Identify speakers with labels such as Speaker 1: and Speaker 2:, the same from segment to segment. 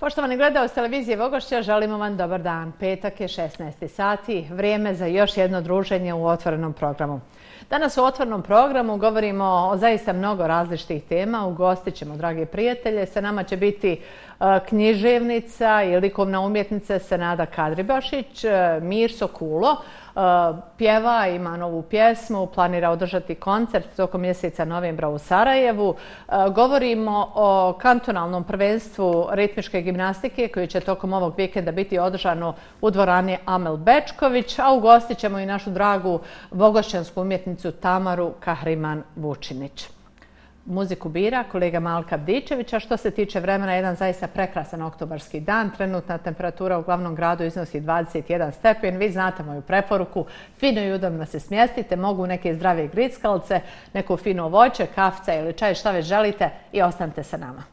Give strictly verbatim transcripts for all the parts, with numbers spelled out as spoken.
Speaker 1: Poštovani gledaoci televizije Vogošća, želimo vam dobar dan. Petak je šesnaesti sati, vrijeme za još jedno druženje u otvorenom programu. Danas u otvorenom programu govorimo o zaista mnogo različitih tema. Ugostit ćemo, dragi prijatelje. Sa nama će biti književnica i likovna umjetnica Senada Kadribašić, Mirso Kulo. Pjeva, ima novu pjesmu, planira održati koncert tokom mjeseca novembra u Sarajevu. Govorimo o kantonalnom prvenstvu ritmičke gimnastike koji će tokom ovog vikenda biti održano u dvorani Amel Bečković, a ugostit ćemo i našu dragu vogošćansku umjetnicu Tamaru Kahriman Vučinić. Muziku bira kolega Malka Bdičević, a što se tiče vremena, jedan zaista prekrasan oktobarski dan. Trenutna temperatura u glavnom gradu iznosi dvadeset jedan stepen. Vi znate moju preporuku, fino i udobno se smjestite, mogu neke zdrave grickalice, neko fino voće, kafca ili čaj, šta već želite i ostanite sa nama.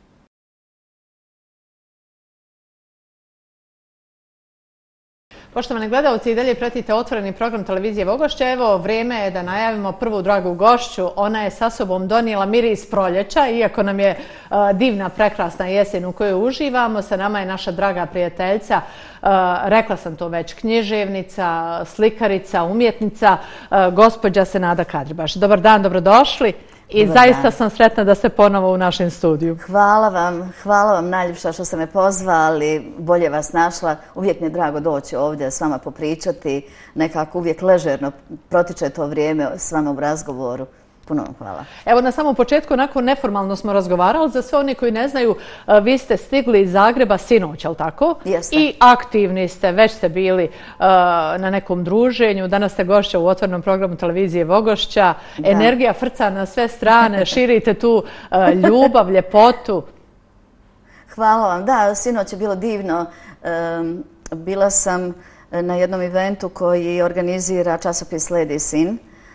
Speaker 1: Poštovani gledalci, i dalje pratite otvoreni program televizije Vogošća. Evo, vrijeme je da najavimo prvu dragu gošću. Ona je sa sobom donijela miris proljeća, iako nam je uh, divna, prekrasna jesen u kojoj uživamo. Sa nama je naša draga prijateljica, uh, rekla sam to već, književnica, slikarica, umjetnica, uh, gospođa Senada Kadribašić. Dobar dan, dobrodošli. I
Speaker 2: Dobar
Speaker 1: zaista
Speaker 2: dan.
Speaker 1: sam sretna da ste ponovo u našem studiju.
Speaker 2: Hvala vam, hvala vam najljepša što ste me pozvali, bolje vas našla. Uvijek mi je drago doći ovdje s vama popričati, nekako uvijek ležerno protiče to vrijeme s vama u razgovoru. Puno vam hvala.
Speaker 1: Evo, na samom početku, onako neformalno smo razgovarali. Za sve oni koji ne znaju, vi ste stigli iz Zagreba sinoć, ali tako?
Speaker 2: Jeste.
Speaker 1: I aktivni ste, već ste bili uh, na nekom druženju. Danas ste gošća u otvorenom programu televizije Vogošća.
Speaker 2: Da.
Speaker 1: Energija frca na sve strane, širite tu uh, ljubav, ljepotu.
Speaker 2: Hvala vam. Da, sinoć je bilo divno. Um, bila sam na jednom eventu koji organizira časopis Lady Sin.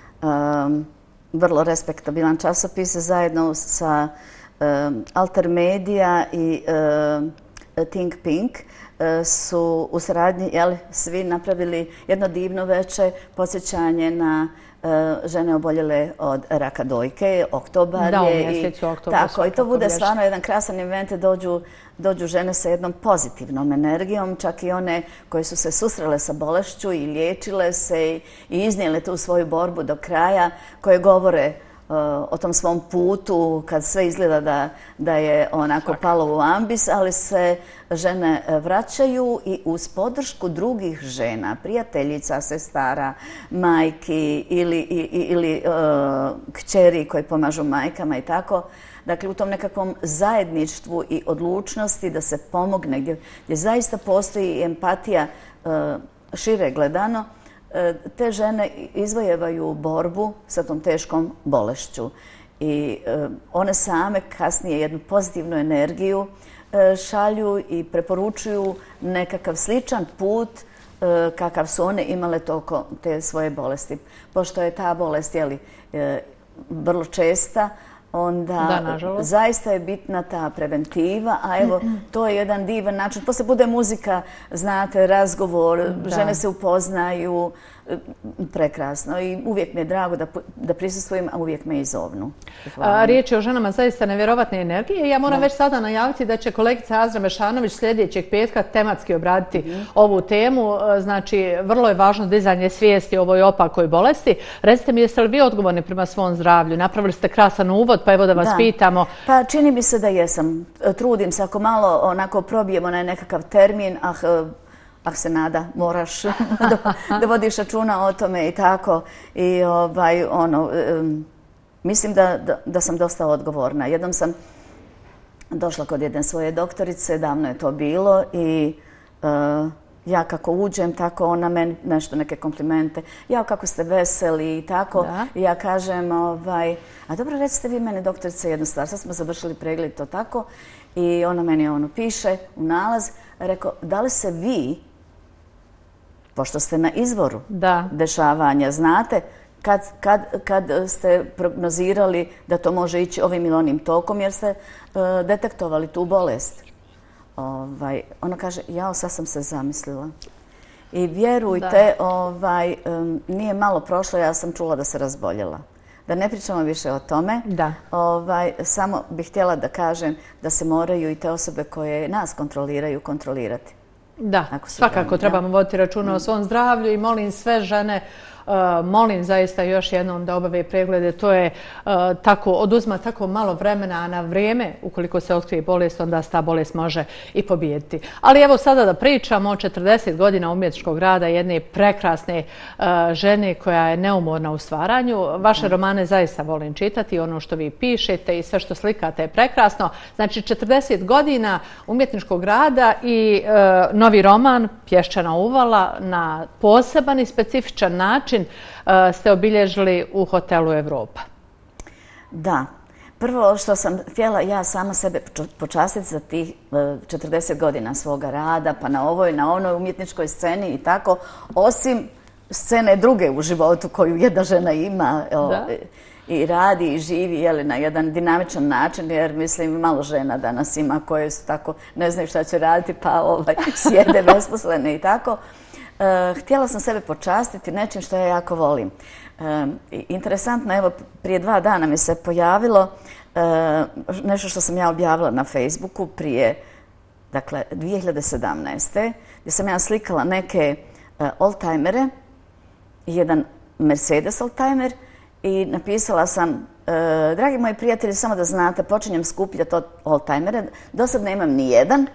Speaker 2: Um, vrlo respektabilan časopis zajedno sa um, Alter Media i um, Think Pink uh, su u saradnji jeli, svi napravili jedno divno veče podsjećanje na uh, žene oboljele od raka dojke. Oktobar
Speaker 1: da,
Speaker 2: je.
Speaker 1: u mjesecu oktobra.
Speaker 2: Tako, i to bude stvarno jedan krasan event, dođu dođu žene sa jednom pozitivnom energijom, čak i one koje su se susrele sa bolešću i liječile se i iznijele tu svoju borbu do kraja, koje govore uh, o tom svom putu kad sve izgleda da, da je onako Svaki. palo u ambis, ali se žene vraćaju i uz podršku drugih žena, prijateljica, sestara, majki ili, ili, ili uh, kćeri koji pomažu majkama i tako. Dakle, u tom nekakvom zajedništvu i odlučnosti da se pomogne, gdje, gdje zaista postoji empatija uh, šire gledano, uh, te žene izvojevaju borbu sa tom teškom bolešću. I uh, one same kasnije jednu pozitivnu energiju uh, šalju i preporučuju nekakav sličan put uh, kakav su one imale toko te svoje bolesti. Pošto je ta bolest jeli, uh, vrlo česta, onda
Speaker 1: da,
Speaker 2: zaista je bitna ta preventiva, a evo, to je jedan divan način. Poslije bude muzika, znate, razgovor, da. žene se upoznaju, prekrasno i uvijek mi je drago da, da prisustvujem, a uvijek me i zovnu.
Speaker 1: A, riječ je o ženama zaista nevjerovatne energije. Ja moram da. već sada najaviti da će kolegica Azra Mešanović sljedećeg petka tematski obraditi mm. ovu temu. Znači, vrlo je važno dizanje svijesti o ovoj opakoj bolesti. Recite mi, jeste li vi odgovorni prema svom zdravlju? Napravili ste krasan uvod, pa evo da vas da. pitamo.
Speaker 2: Pa čini mi se da jesam. Trudim se, ako malo onako probijemo na nekakav termin, ah, ah Senada, moraš da, da vodiš računa o tome i tako. I ovaj, ono, um, mislim da, da, da sam dosta odgovorna. Jednom sam došla kod jedne svoje doktorice, davno je to bilo i uh, ja kako uđem, tako ona meni nešto, neke komplimente. Ja kako ste veseli i tako. Da. I ja kažem, ovaj, a dobro, recite vi meni, doktorice, jednu stvar. Sad smo završili pregled to tako. I ona meni ono piše u nalaz. Rekao, da li se vi, pošto ste na izvoru
Speaker 1: da. dešavanja,
Speaker 2: znate, kad, kad, kad ste prognozirali da to može ići ovim ili onim tokom, jer ste uh, detektovali tu bolest. Ovaj, ona kaže, jao, sad sam se zamislila. I vjerujte, ovaj, um, nije malo prošlo, ja sam čula da se razboljela. da ne pričamo više o tome.
Speaker 1: Da.
Speaker 2: Ovaj, samo bih htjela da kažem da se moraju i te osobe koje nas kontroliraju kontrolirati.
Speaker 1: Da, svakako trebamo voditi računa o svom zdravlju i molim sve žene, molim zaista još jednom da obave preglede. To je tako, oduzma tako malo vremena, a na vrijeme, ukoliko se otkrije bolest, onda se ta bolest može i pobijediti. Ali evo sada da pričamo o četrdeset godina umjetničkog rada jedne prekrasne žene koja je neumorna u stvaranju. Vaše romane zaista volim čitati, ono što vi pišete i sve što slikate je prekrasno. Znači četrdeset godina umjetničkog rada i novi roman Pješčana uvala na poseban i specifičan način ste obilježili u hotelu Evropa.
Speaker 2: Da. Prvo što sam htjela ja sama sebe počastiti za tih četrdeset godina svoga rada, pa na ovoj, na onoj umjetničkoj sceni i tako, osim scene druge u životu koju jedna žena ima i radi i živi jeli, na jedan dinamičan način, jer mislim malo žena danas ima koje su tako, ne znaju šta će raditi, pa ovaj, sjede besposlene i tako. Uh, htjela sam sebe počastiti nečim što ja jako volim. Uh, interesantno, evo, prije dva dana mi se pojavilo uh, nešto što sam ja objavila na Facebooku prije, dakle, dvije hiljade sedamnaeste. gdje sam ja slikala neke uh, oldtimere, jedan Mercedes oldtimer i napisala sam dragi moji prijatelji, samo da znate, počinjem skupljati oldtimere. Do sad nemam ni jedan,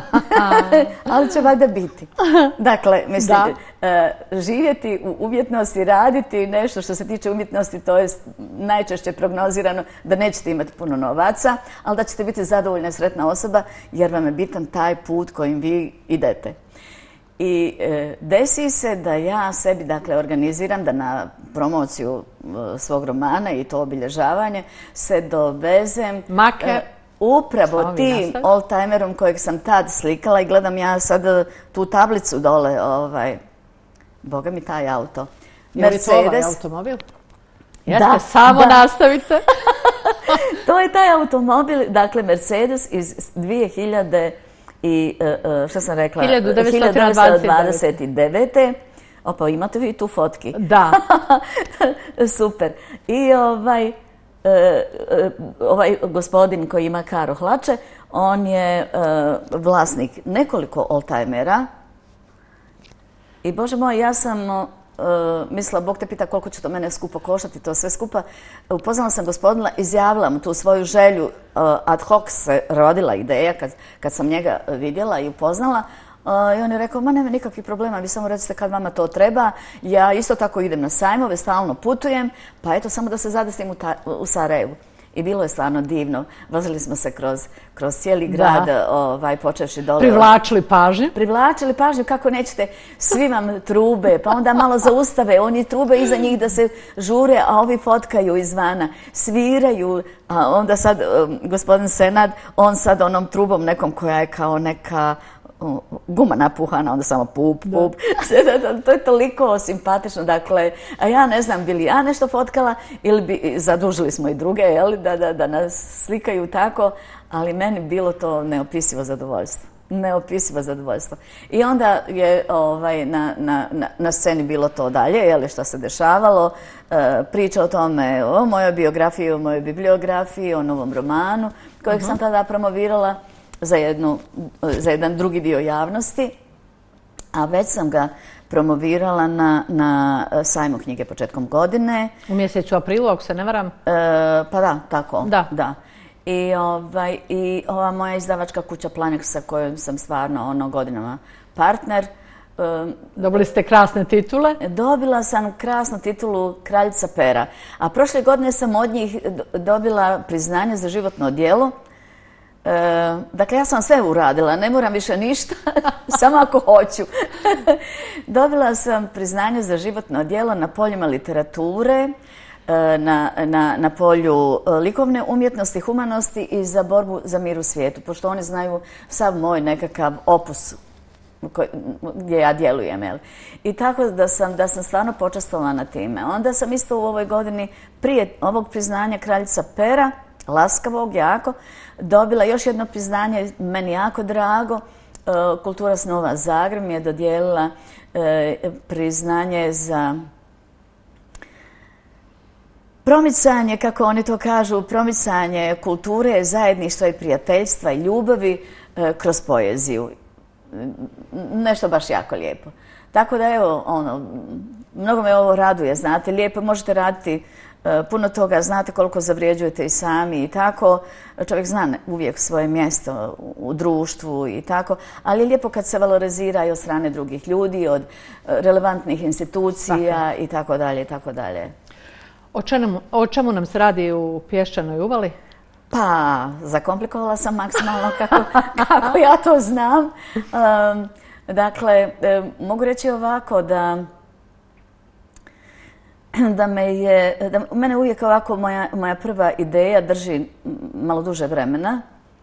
Speaker 2: ali će valjda biti. Dakle, mislim, živjeti u umjetnosti, raditi nešto što se tiče umjetnosti, to je najčešće prognozirano da nećete imati puno novaca, ali da ćete biti zadovoljna i sretna osoba jer vam je bitan taj put kojim vi idete. I e, desi se da ja sebi dakle organiziram da na promociju e, svog romana i to obilježavanje se dovezem
Speaker 1: Make.
Speaker 2: E, upravo tim oldtimerom kojeg sam tad slikala i gledam ja sad tu tablicu dole, ovaj, boga mi taj auto.
Speaker 1: Mercedes. Je li to ovaj automobil? Jeste, da, samo da. Nastavite.
Speaker 2: To je taj automobil, dakle Mercedes iz dvije hiljade i što sam rekla,
Speaker 1: hiljadu devetsto
Speaker 2: dvadeset devete. Opa, imate vi tu fotki?
Speaker 1: Da.
Speaker 2: Super. I ovaj, ovaj gospodin koji ima Karo hlače, on je vlasnik nekoliko oldtimera. I Bože moj, ja sam Uh, mislila, Bog te pita koliko će to mene skupo koštati, to sve skupa. Upoznala sam gospodina, izjavila mu tu svoju želju, uh, ad hoc se rodila ideja kad, kad sam njega vidjela i upoznala. Uh, I on je rekao, ma nema nikakvih problema, vi samo recite kad vama to treba. Ja isto tako idem na sajmove, stalno putujem, pa eto samo da se zadestim u, ta, u Sarajevu. I bilo je stvarno divno. Vozili smo se kroz, kroz cijeli grad, ovaj, počevši dole.
Speaker 1: Privlačili pažnju.
Speaker 2: Privlačili pažnju, kako nećete, svi vam trube, pa onda malo zaustave, oni trube iza njih da se žure, a ovi fotkaju izvana, sviraju, a onda sad um, gospodin Senad, on sad onom trubom nekom koja je kao neka guma napuhana, onda samo pup, pup. To je toliko simpatično. Dakle, a ja ne znam, bili ja nešto fotkala ili bi, zadužili smo i druge, jel, da, da, da nas slikaju tako, ali meni bilo to neopisivo zadovoljstvo. Neopisivo zadovoljstvo. I onda je ovaj, na, na, na sceni bilo to dalje, jel, što se dešavalo, e, priča o tome, o mojoj biografiji, o mojoj bibliografiji, o novom romanu, kojeg uh-huh. sam tada promovirala za, jednu, za jedan drugi dio javnosti, a već sam ga promovirala na, na sajmu knjige početkom godine.
Speaker 1: U mjesecu aprilu, ako se ne varam?
Speaker 2: E, pa da, tako.
Speaker 1: Da.
Speaker 2: da. I, ovaj, I ova moja izdavačka kuća Planjak sa kojom sam stvarno ono godinama partner. Um,
Speaker 1: Dobili ste krasne titule?
Speaker 2: Dobila sam krasnu titulu Kraljica pera. A prošle godine sam od njih dobila priznanje za životno djelo. E, dakle, ja sam sve uradila, ne moram više ništa, samo ako hoću. Dobila sam priznanje za životno djelo na poljima literature, Na, na, na polju likovne umjetnosti, humanosti i za borbu za mir u svijetu, pošto oni znaju sav moj nekakav opus koj, gdje ja djelujem. Jel? I tako da sam, da sam stvarno počastvovana time. Onda sam isto u ovoj godini, prije ovog priznanja Kraljica pera, laskavog jako, dobila još jedno priznanje, meni jako drago. Kultura snova Zagreb mi je dodijelila eh, priznanje za promicanje, kako oni to kažu, promicanje kulture, zajedništva i prijateljstva i ljubavi kroz poeziju. Nešto baš jako lijepo. Tako da evo, ono, mnogo me ovo raduje, znate, lijepo možete raditi puno toga, znate koliko zavrijeđujete i sami i tako. Čovjek zna uvijek svoje mjesto u društvu i tako, ali je lijepo kad se valorizira i od strane drugih ljudi, od relevantnih institucija i tako dalje i tako dalje.
Speaker 1: O čemu, o čemu nam se radi u Pješčanoj uvali?
Speaker 2: Pa, zakomplikovala sam maksimalno kako, kako ja to znam. Um, dakle, mogu reći ovako da da me je, da mene uvijek ovako moja, moja prva ideja drži malo duže vremena.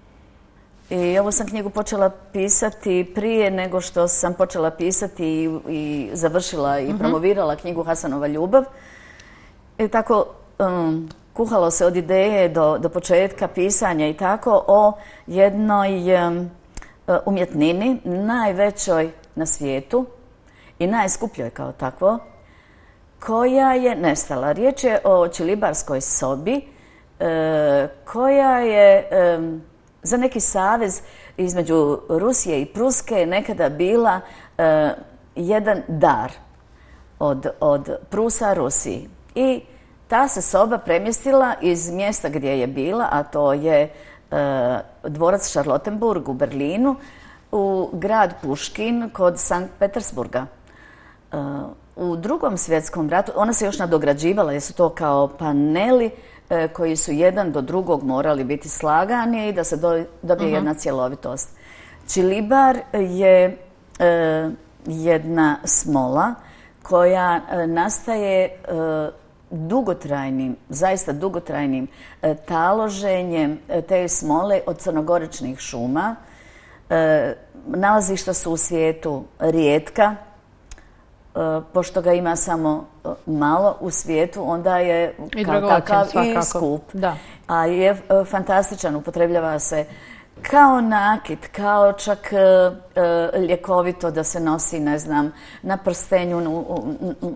Speaker 2: I ovu sam knjigu počela pisati prije nego što sam počela pisati i, i završila i promovirala knjigu Hasanova ljubav. I tako um, kuhalo se od ideje do, do početka pisanja i tako o jednoj um, umjetnini, najvećoj na svijetu i najskupljoj kao takvo, koja je nestala. Riječ je o Čilibarskoj sobi, e, koja je e, za neki savez između Rusije i Pruske nekada bila e, jedan dar od, od Prusa Rusiji. I ta se soba premjestila iz mjesta gdje je bila, a to je e, dvorac Charlottenburg u Berlinu, u grad Puškin kod Sankt Petersburga. E, U Drugom svjetskom ratu, ona se još nadograđivala jer su to kao paneli e, koji su jedan do drugog morali biti slagani i da se do, dobije uh-huh. jedna cjelovitost. Čilibar je e, jedna smola koja e, nastaje e, dugotrajnim, zaista dugotrajnim e, taloženjem e, te smole od crnogoričnih šuma. E, nalazišta su u svijetu rijetka. Pošto ga ima samo malo u svijetu, onda je kao takav i skup. Da. A je fantastičan, upotrebljava se kao nakit, kao čak uh, ljekovito da se nosi, ne znam, na prstenju, uh, uh, uh,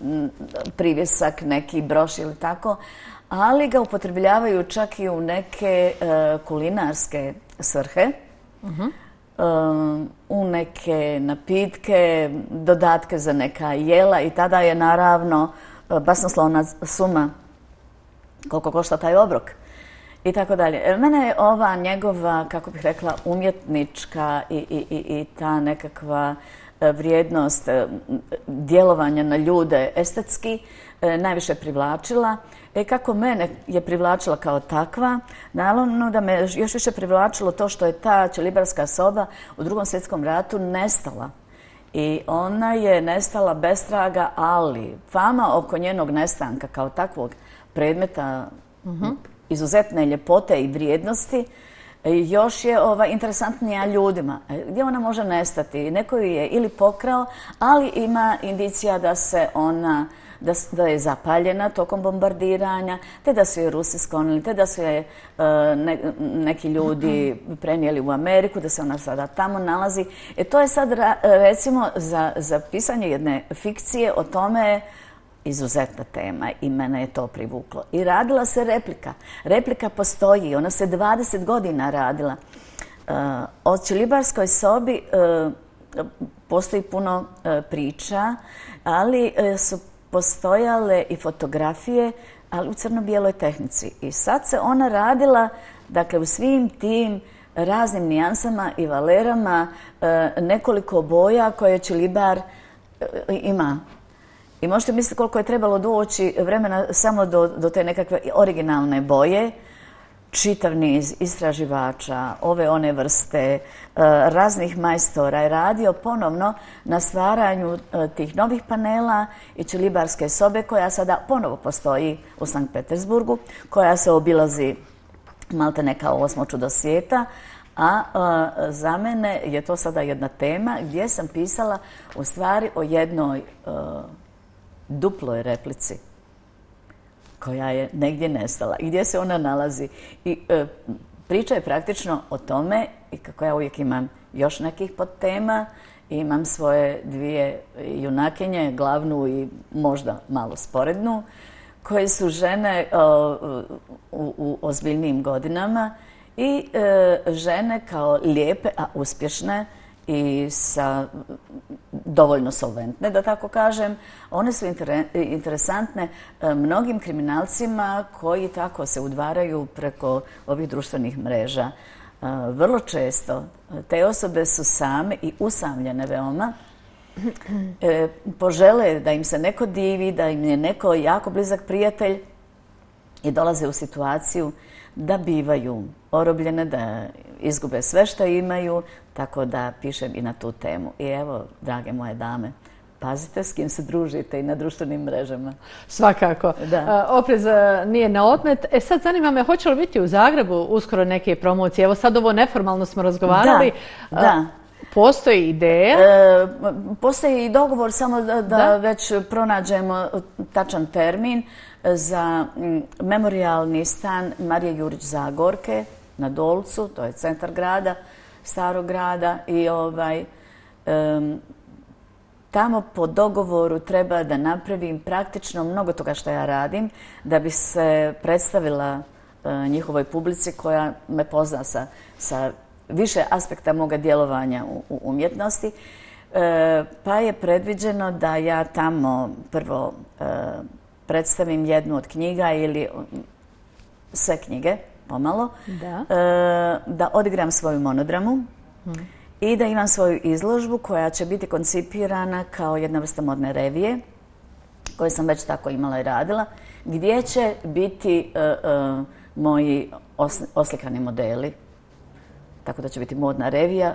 Speaker 2: privjesak, neki broš ili tako, ali ga upotrebljavaju čak i u neke uh, kulinarske svrhe. Uh-huh. Um, u neke napitke, dodatke za neka jela i tada je naravno basnoslovna suma koliko košta taj obrok i tako dalje. Mene je ova njegova, kako bih rekla, umjetnička i, i, i ta nekakva vrijednost djelovanja na ljude estetski najviše privlačila. E kako mene je privlačila kao takva, naravno da me još više privlačilo to što je ta Čilibarska soba u Drugom svjetskom ratu nestala. I ona je nestala bez traga, ali fama oko njenog nestanka kao takvog predmeta uh-huh. izuzetne ljepote i vrijednosti još je ova, interesantnija ljudima. Gdje ona može nestati? Neko ju je ili pokrao, ali ima indicija da se ona Da, da je zapaljena tokom bombardiranja, te da su je Rusi sklonili, te da su je uh, ne, neki ljudi prenijeli u Ameriku, da se ona sada tamo nalazi. E to je sad, recimo, za, za pisanje jedne fikcije o tome izuzetna tema i mene je to privuklo. I radila se replika. Replika postoji, ona se dvadeset godina radila. Uh, o Čilibarskoj sobi uh, postoji puno uh, priča, ali uh, su postojale i fotografije, ali u crno-bijeloj tehnici. I sad se ona radila, dakle, u svim tim raznim nijansama i valerama, nekoliko boja koje Čilibar ima. I možete misliti koliko je trebalo doći vremena samo do, do te nekakve originalne boje. Čitav niz istraživača, ove one vrste, raznih majstora je radio ponovno na stvaranju tih novih panela i Čilibarske sobe koja sada ponovo postoji u Sankt Petersburgu, koja se obilazi maltene kao osmo čudo svijeta, a za mene je to sada jedna tema gdje sam pisala u stvari o jednoj duploj replici koja je negdje nestala i gdje se ona nalazi. I e, priča je praktično o tome, i kako ja uvijek imam još nekih podtema, imam svoje dvije junakinje, glavnu i možda malo sporednu, koje su žene u, u ozbiljnijim godinama i žene kao lijepe, a uspješne i sa dovoljno solventne, da tako kažem. One su interesantne mnogim kriminalcima koji tako se udvaraju preko ovih društvenih mreža. Vrlo često te osobe su same i usamljene veoma. Požele da im se neko divi, da im je neko jako blizak prijatelj i dolaze u situaciju da bivaju orobljene, da izgube sve što imaju, tako da pišem i na tu temu. I evo, drage moje dame, pazite s kim se družite i na društvenim mrežama.
Speaker 1: Svakako.
Speaker 2: Da.
Speaker 1: Oprez nije na odmet. E sad zanima me, hoće li biti u Zagrebu uskoro neke promocije? Evo sad ovo neformalno smo razgovarali.
Speaker 2: Da, da.
Speaker 1: Postoji ideja?
Speaker 2: E, postoji i dogovor, samo da, da, da već pronađemo tačan termin za memorijalni stan Marije Jurić Zagorke na Dolcu, to je centar grada, starog grada i ovaj, um, tamo po dogovoru treba da napravim praktično mnogo toga što ja radim da bi se predstavila uh, njihovoj publici koja me pozna sa, sa više aspekta moga djelovanja u, u umjetnosti. E, pa je predviđeno da ja tamo prvo e, predstavim jednu od knjiga ili sve knjige, pomalo,
Speaker 1: da,
Speaker 2: e, da odigram svoju monodramu hmm. i da imam svoju izložbu koja će biti koncipirana kao jedna vrsta modne revije, koju sam već tako imala i radila, gdje će biti e, e, moji os, oslikani modeli. Tako da će biti modna revija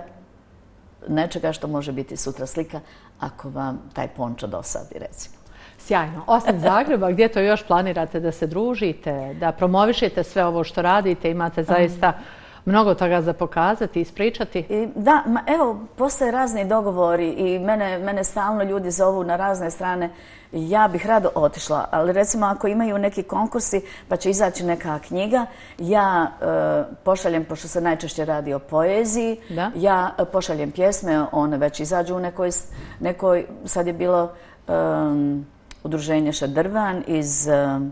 Speaker 2: nečega što može biti sutra slika ako vam taj pončo dosadi, recimo.
Speaker 1: Sjajno. Osim Zagreba, gdje to još planirate da se družite, da promovišete sve ovo što radite, imate zaista mnogo toga za pokazati, ispričati?
Speaker 2: I da, ma, evo, postoje razni dogovori i mene, mene stalno ljudi zovu na razne strane. Ja bih rado otišla, ali recimo ako imaju neki konkursi pa će izaći neka knjiga, ja e, pošaljem, pošto se najčešće radi o poeziji,
Speaker 1: da?
Speaker 2: ja pošaljem pjesme, one već izađu u nekoj, nekoj sad je bilo um, udruženje Šadrvan iz, um,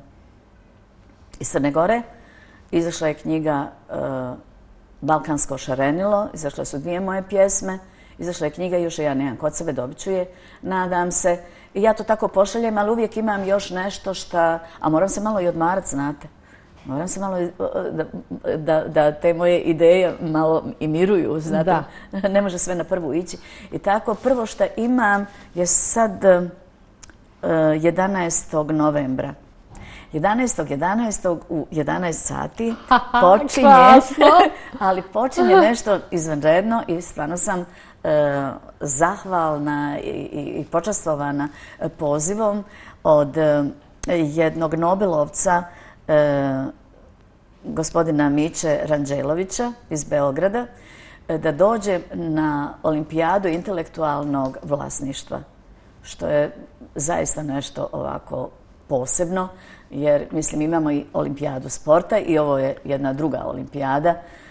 Speaker 2: iz Crne Gore, izašla je knjiga uh, Balkansko šarenilo, izašle su dvije moje pjesme, izašla je knjiga, još ja nemam kod sebe, dobit ću je, nadam se. I ja to tako pošaljem, ali uvijek imam još nešto šta, a moram se malo i odmarat, znate. Moram se malo da, da, da te moje ideje malo i miruju, znate. Da. Ne može sve na prvu ići. I tako, prvo što imam je sad uh, jedanaestog novembra. jedanaestog jedanaestog u jedanaest sati počinje, ali počinje nešto izvanredno i stvarno sam e, zahvalna i, i, i počastovana pozivom od e, jednog Nobelovca, e, gospodina Miće Ranđelovića iz Beograda, e, da dođe na olimpijadu intelektualnog vlasništva, što je zaista nešto ovako posebno, jer mislim imamo i olimpijadu sporta i ovo je jedna druga olimpijada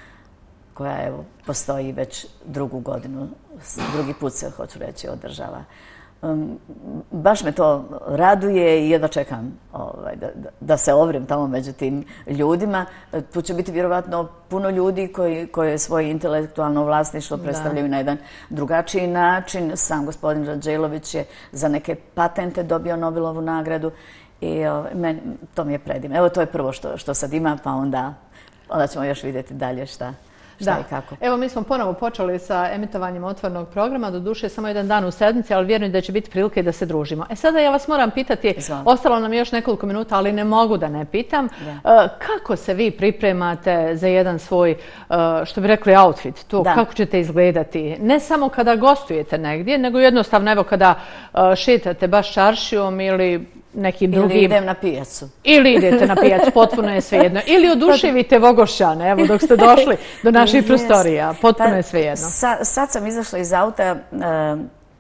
Speaker 2: koja evo postoji već drugu godinu, drugi put se, hoću reći, održava. Um, baš me to raduje i jedva čekam ovaj, da, da, da se ovrem tamo među tim ljudima. Tu će biti vjerovatno puno ljudi koji, koji svoje intelektualno vlasništvo predstavljaju da. na jedan drugačiji način. Sam gospodin Ranđelović je za neke patente dobio Nobelovu nagradu. I o, men, to mi je predivno. Evo, to je prvo što, što sad ima, pa onda, onda ćemo još vidjeti dalje šta, šta
Speaker 1: da.
Speaker 2: i kako.
Speaker 1: Evo, mi smo ponovo počeli sa emitovanjem otvorenog programa, doduše samo jedan dan u sedmici, ali vjerujem da će biti prilike da se družimo. E sada ja vas moram pitati, Izvam. ostalo nam još nekoliko minuta, ali ne mogu da ne pitam, da. kako se vi pripremate za jedan svoj, što bi rekli, outfit, to da. kako ćete izgledati? Ne samo kada gostujete negdje, nego jednostavno evo kada šetate baš čaršijom ili nekim drugim...
Speaker 2: Ili idem na pijacu.
Speaker 1: Ili idete na pijacu, potpuno je svejedno. Ili oduševite Vogošćane, evo dok ste došli do naših prostorija, potpuno je svejedno.
Speaker 2: Sa, sad sam izašla iz auta, uh,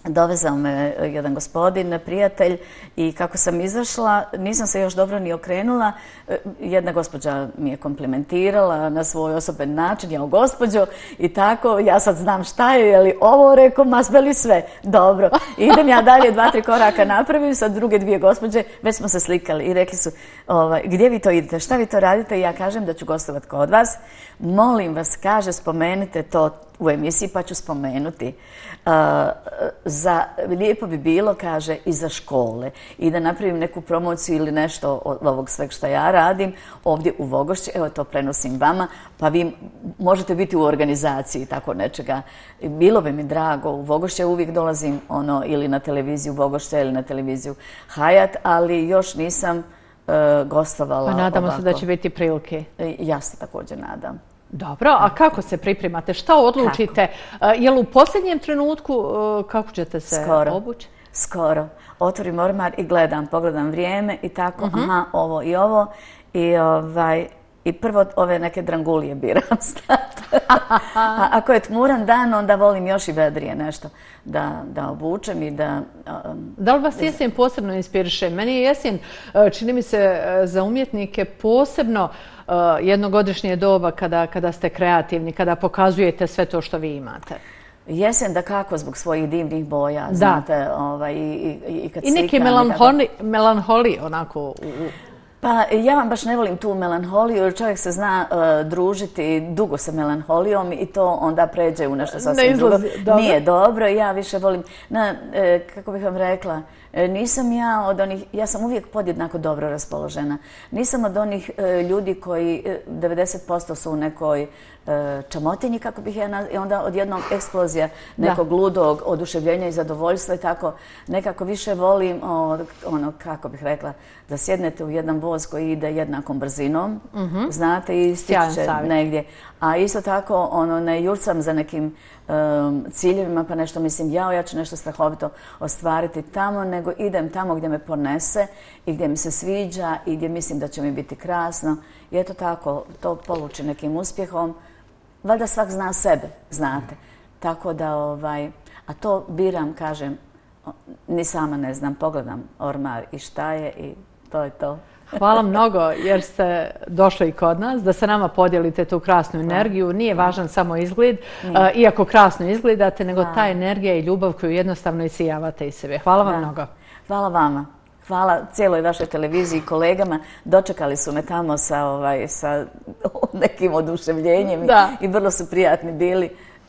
Speaker 2: dovezao me jedan gospodin, prijatelj, i kako sam izašla, nisam se još dobro ni okrenula. Jedna gospođa mi je komplimentirala na svoj osoben način, ja o gospođo, i tako, ja sad znam šta je, je li ovo, rekao, ma veli sve, dobro. Idem ja dalje, dva, tri koraka napravim, sad druge dvije gospođe, već smo se slikali i rekli su, ovaj, gdje vi to idete, šta vi to radite, i ja kažem da ću gostovati kod vas. Molim vas, kaže, spomenite to u emisiji, pa ću spomenuti. Uh, za, lijepo bi bilo, kaže, i za škole, i da napravim neku promociju ili nešto od ovog sveg što ja radim ovdje u Vogošći. Evo, to prenosim vama, pa vi možete biti u organizaciji tako nečega. Bilo bi mi drago, u Vogošće uvijek dolazim ono, ili na televiziju Vogošće ili na televiziju Hayat, ali još nisam uh, gostovala.
Speaker 1: Pa nadamo
Speaker 2: ovako.
Speaker 1: se da će biti prilike.
Speaker 2: Ja se također nadam.
Speaker 1: Dobro, a kako se pripremate? Šta odlučite? Kako? Je li u posljednjem trenutku kako ćete se
Speaker 2: Skoro.
Speaker 1: obući?
Speaker 2: Skoro. Otvorim ormar i gledam, pogledam vrijeme i tako, uh-huh. aha, ovo i ovo. I, ovaj, i prvo ove neke drangulije biram. A ako je tmuran dan, onda volim još i vedrije nešto da, da obučem i da... Um,
Speaker 1: da li vas jesen posebno inspiriše? Meni je jesen, čini mi se, za umjetnike posebno uh, jednogodišnje doba kada, kada ste kreativni, kada pokazujete sve to što vi imate.
Speaker 2: Jesen da kako zbog svojih divnih boja,
Speaker 1: da.
Speaker 2: Znate, ovaj, i, i, i kad
Speaker 1: I neki melanholi, melanholi onako u...
Speaker 2: Pa ja vam baš ne volim tu melanholiju, jer čovjek se zna uh, družiti dugo sa melanholijom i to onda pređe u nešto sasvim drugo. Dobro. Nije dobro. Ja više volim, na, e, kako bih vam rekla, e, nisam ja od onih, ja sam uvijek podjednako dobro raspoložena. Nisam od onih e, ljudi koji e, devedeset posto su u nekoj e, čamotinji, kako bih ja, i onda odjednom eksplozija nekog da. ludog oduševljenja i zadovoljstva i tako. Nekako više volim, o, ono, kako bih rekla, da sjednete u jedan voz koji ide jednakom brzinom, mm-hmm. znate, i stiče negdje. A isto tako, ono, ne jurcam za nekim um, ciljevima, pa nešto mislim, jao, ja ću nešto strahovito ostvariti tamo, nego idem tamo gdje me ponese i gdje mi se sviđa i gdje mislim da će mi biti krasno. I eto tako, to poluči nekim uspjehom. Valjda svak zna sebe, znate. Tako da, ovaj, a to biram, kažem, ni sama ne znam, pogledam ormar i šta je i to je to.
Speaker 1: Hvala mnogo jer ste došli i kod nas, da sa nama podijelite tu krasnu energiju. Nije važan samo izgled, Nije. iako krasno izgledate, nego ta energija i ljubav koju jednostavno isijavate iz sebe. Hvala vam da. mnogo.
Speaker 2: Hvala vama. Hvala cijeloj vašoj televiziji i kolegama. Dočekali su me tamo sa, ovaj, sa nekim oduševljenjem da. i vrlo su prijatni bili.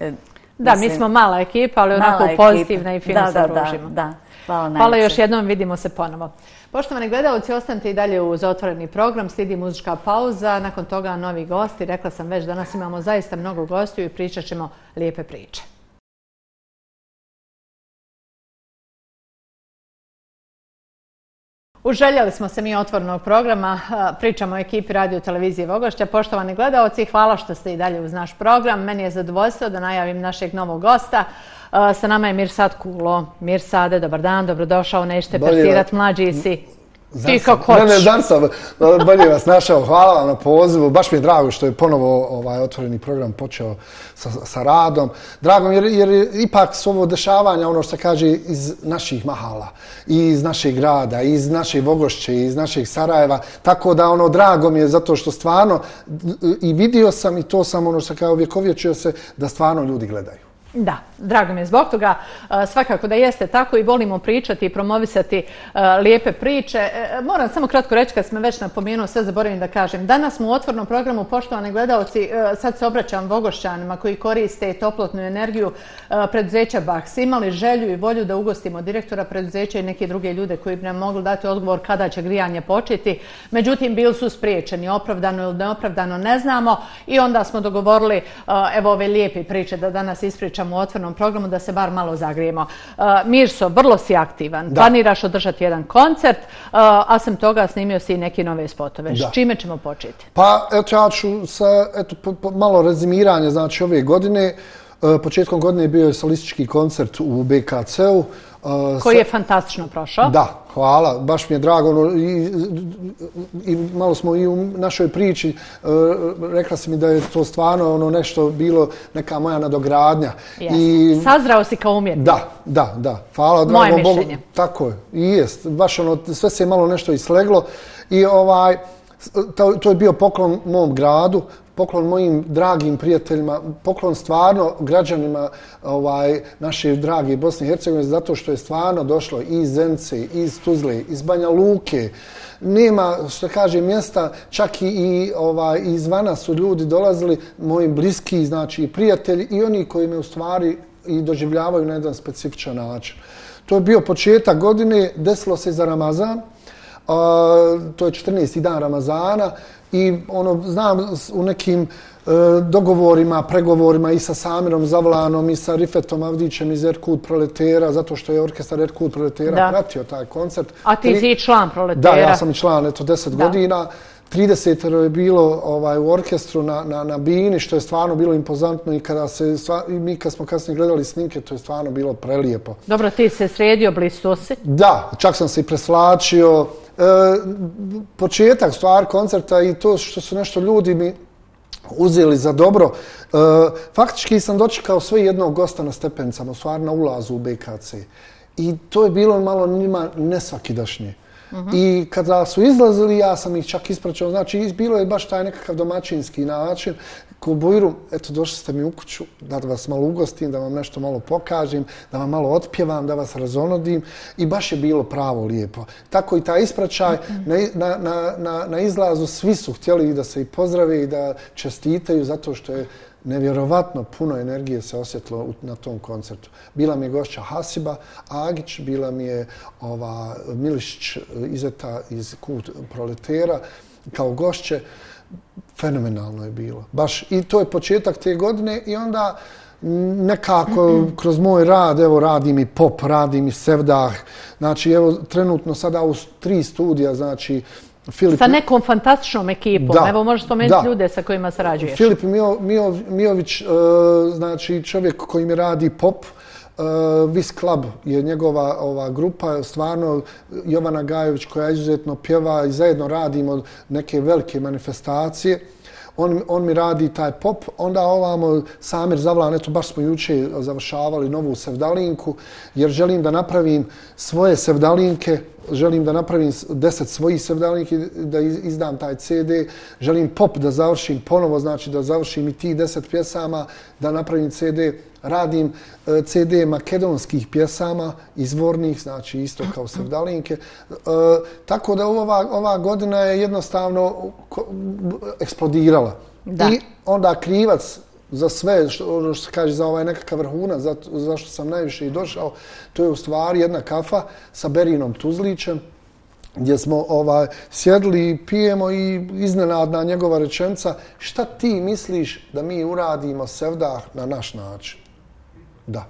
Speaker 1: Da, Mislim, mi smo mala ekipa, ali onako ekipa. pozitivna i fino
Speaker 2: da,
Speaker 1: se
Speaker 2: da,
Speaker 1: družimo.
Speaker 2: Da, da. Hvala,
Speaker 1: Hvala još jednom, vidimo se ponovo. Poštovani gledalci, ostanite i dalje uz otvoreni program, slijedi muzička pauza, nakon toga novi gosti. Rekla sam već, danas imamo zaista mnogo gostiju i pričat ćemo lijepe priče. Uželjeli smo se mi otvorenog programa, pričamo o ekipi Radio Televizije Vogošća. Poštovani gledalci, hvala što ste i dalje uz naš program. Meni je zadovoljstvo da najavim našeg novog gosta. Sa nama je Mirsad Kulo. Mirsade, dobar dan, dobrodošao, nećete persirat, mlađi si. Ti kako hoćeš.
Speaker 3: Ne, ne, zar sam, bolje vas našao. Hvala vam na pozivu. Baš mi je drago što je ponovo ovaj otvoreni program počeo sa, sa radom. Drago mi jer, jer ipak su ovo dešavanja, ono što se kaže, iz naših mahala, i iz našeg grada, i iz naše Vogošće, i iz našeg Sarajeva. Tako da ono, drago mi je zato što stvarno, i vidio sam i to sam ono što se kao uvjekovječio se, da stvarno ljudi gledaju.
Speaker 1: Da, drago mi je zbog toga. Svakako da jeste tako i volimo pričati i promovisati lijepe priče. Moram samo kratko reći, kad smo već napomenuo, sve zaboravim da kažem. Danas smo u otvornom programu, poštovani gledalci, sad se obraćam Vogošćanima koji koriste toplotnu energiju preduzeća Baks. Imali želju i volju da ugostimo direktora preduzeća i neke druge ljude koji bi nam mogli dati odgovor kada će grijanje početi. Međutim, bili su spriječeni, opravdano ili neopravdano, ne znamo. I onda smo dogovorili, evo ove lijepe priče da danas ispričamo u otvorenom programu, da se bar malo zagrijemo. Uh, Mirso, vrlo si aktivan. Da. Planiraš održati jedan koncert, uh, a sam toga snimio si i neke nove spotove. Da. S čime ćemo početi?
Speaker 3: Pa, eto, ja ću sa eto, po, po, malo rezimiranje, znači ove godine. Uh, početkom godine bio je solistički koncert u B K C-u.
Speaker 1: Koji je fantastično prošao.
Speaker 3: Da, hvala, baš mi je drago. Ono, i, i malo smo i u našoj priči, uh, rekla si mi da je to stvarno ono nešto bilo, neka moja nadogradnja.
Speaker 1: I, Sazrao si kao umjetnik.
Speaker 3: Da, da, da. Hvala,
Speaker 1: moje
Speaker 3: drago Bogu.
Speaker 1: Mišljenje.
Speaker 3: Tako je, i jest. Baš ono, sve se malo nešto isleglo. I ovaj, to, to je bio poklon mom gradu, poklon mojim dragim prijateljima, poklon stvarno građanima ovaj, naše drage Bosne i Hercegovine, zato što je stvarno došlo iz Zenice, iz Tuzle, iz Banja Luke. Nema, što kaže, mjesta, čak i, i ovaj, izvana su ljudi dolazili, moji bliski, znači prijatelji i oni koji me u stvari i doživljavaju na jedan specifičan način. To je bio početak godine, desilo se za Ramazan, uh, to je četrnaesti dan Ramazana. I ono, znam u nekim e, dogovorima, pregovorima i sa Samirom Zavlanom i sa Rifetom Avdićem iz Erkut Proletera, zato što je orkestar Erkut Proletera da. pratio taj koncert.
Speaker 1: A ti si i član Proletera.
Speaker 3: Da, ja sam i član, eto, deset da. godina. trideset je bilo ovaj, u orkestru na, na, na Bini, što je stvarno bilo impozantno i kada se, i mi kad smo kasnije gledali snimke, to je stvarno bilo prelijepo.
Speaker 1: Dobro, ti se sredio, blisto si?
Speaker 3: Da, čak sam se i preslačio. E, početak stvar koncerta i to što su nešto ljudi mi uzeli za dobro. E, faktički sam dočekao sve jednog gosta na stepenicama, stvar na ulazu u B K C. I to je bilo malo njima nesvakidašnje. Uh-huh. I kada su izlazili, ja sam ih čak ispraćao. Znači, bilo je baš taj nekakav domaćinski način. Ko Bujru, eto, došli ste mi u kuću, da vas malo ugostim, da vam nešto malo pokažem, da vam malo otpjevam, da vas razonodim. I baš je bilo pravo lijepo. Tako i taj ispraćaj, uh-huh. na, na, na, na izlazu svi su htjeli da se i pozdrave i da čestitaju zato što je nevjerovatno puno energije se osjetilo na tom koncertu. Bila mi je gošća Hasiba Agić, bila mi je ova Milišić Izeta iz Kut Proletera kao gošće. Fenomenalno je bilo. Baš i to je početak te godine i onda nekako kroz moj rad, evo radim i pop, radim i sevdah. Znači evo trenutno sada u tri studija, znači Filip...
Speaker 1: Sa nekom fantastičnom ekipom. Da, evo možeš spomenuti da. ljude sa kojima sarađuješ.
Speaker 3: Filip Mio, Mio, Miović, uh, znači čovjek koji mi radi pop, uh, Vis Club je njegova ova grupa, stvarno Jovana Gajović koja izuzetno pjeva i zajedno radimo neke velike manifestacije. On, on mi radi taj pop, onda ovamo Samir Zavlan, eto baš smo juče završavali novu sevdalinku, jer želim da napravim svoje sevdalinke, želim da napravim deset svojih sevdalinki, da izdam taj C D, želim pop da završim ponovo, znači da završim i tih deset pjesama, da napravim C D, radim C D makedonskih pjesama, izvornih, znači isto kao sevdalinke. E, tako da ova, ova godina je jednostavno eksplodirala. Da. I onda krivac za sve, što, ono što se kaže, za ovaj nekakav vrhunac, za, zašto sam najviše i došao, to je u stvari jedna kafa sa Berinom Tuzlićem, gdje smo ovaj, sjedli i pijemo i iznenadna njegova rečenica, šta ti misliš da mi uradimo sevdah na naš način? Da.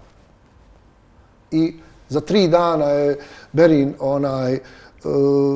Speaker 3: I za tri dana je Berin onaj, uh,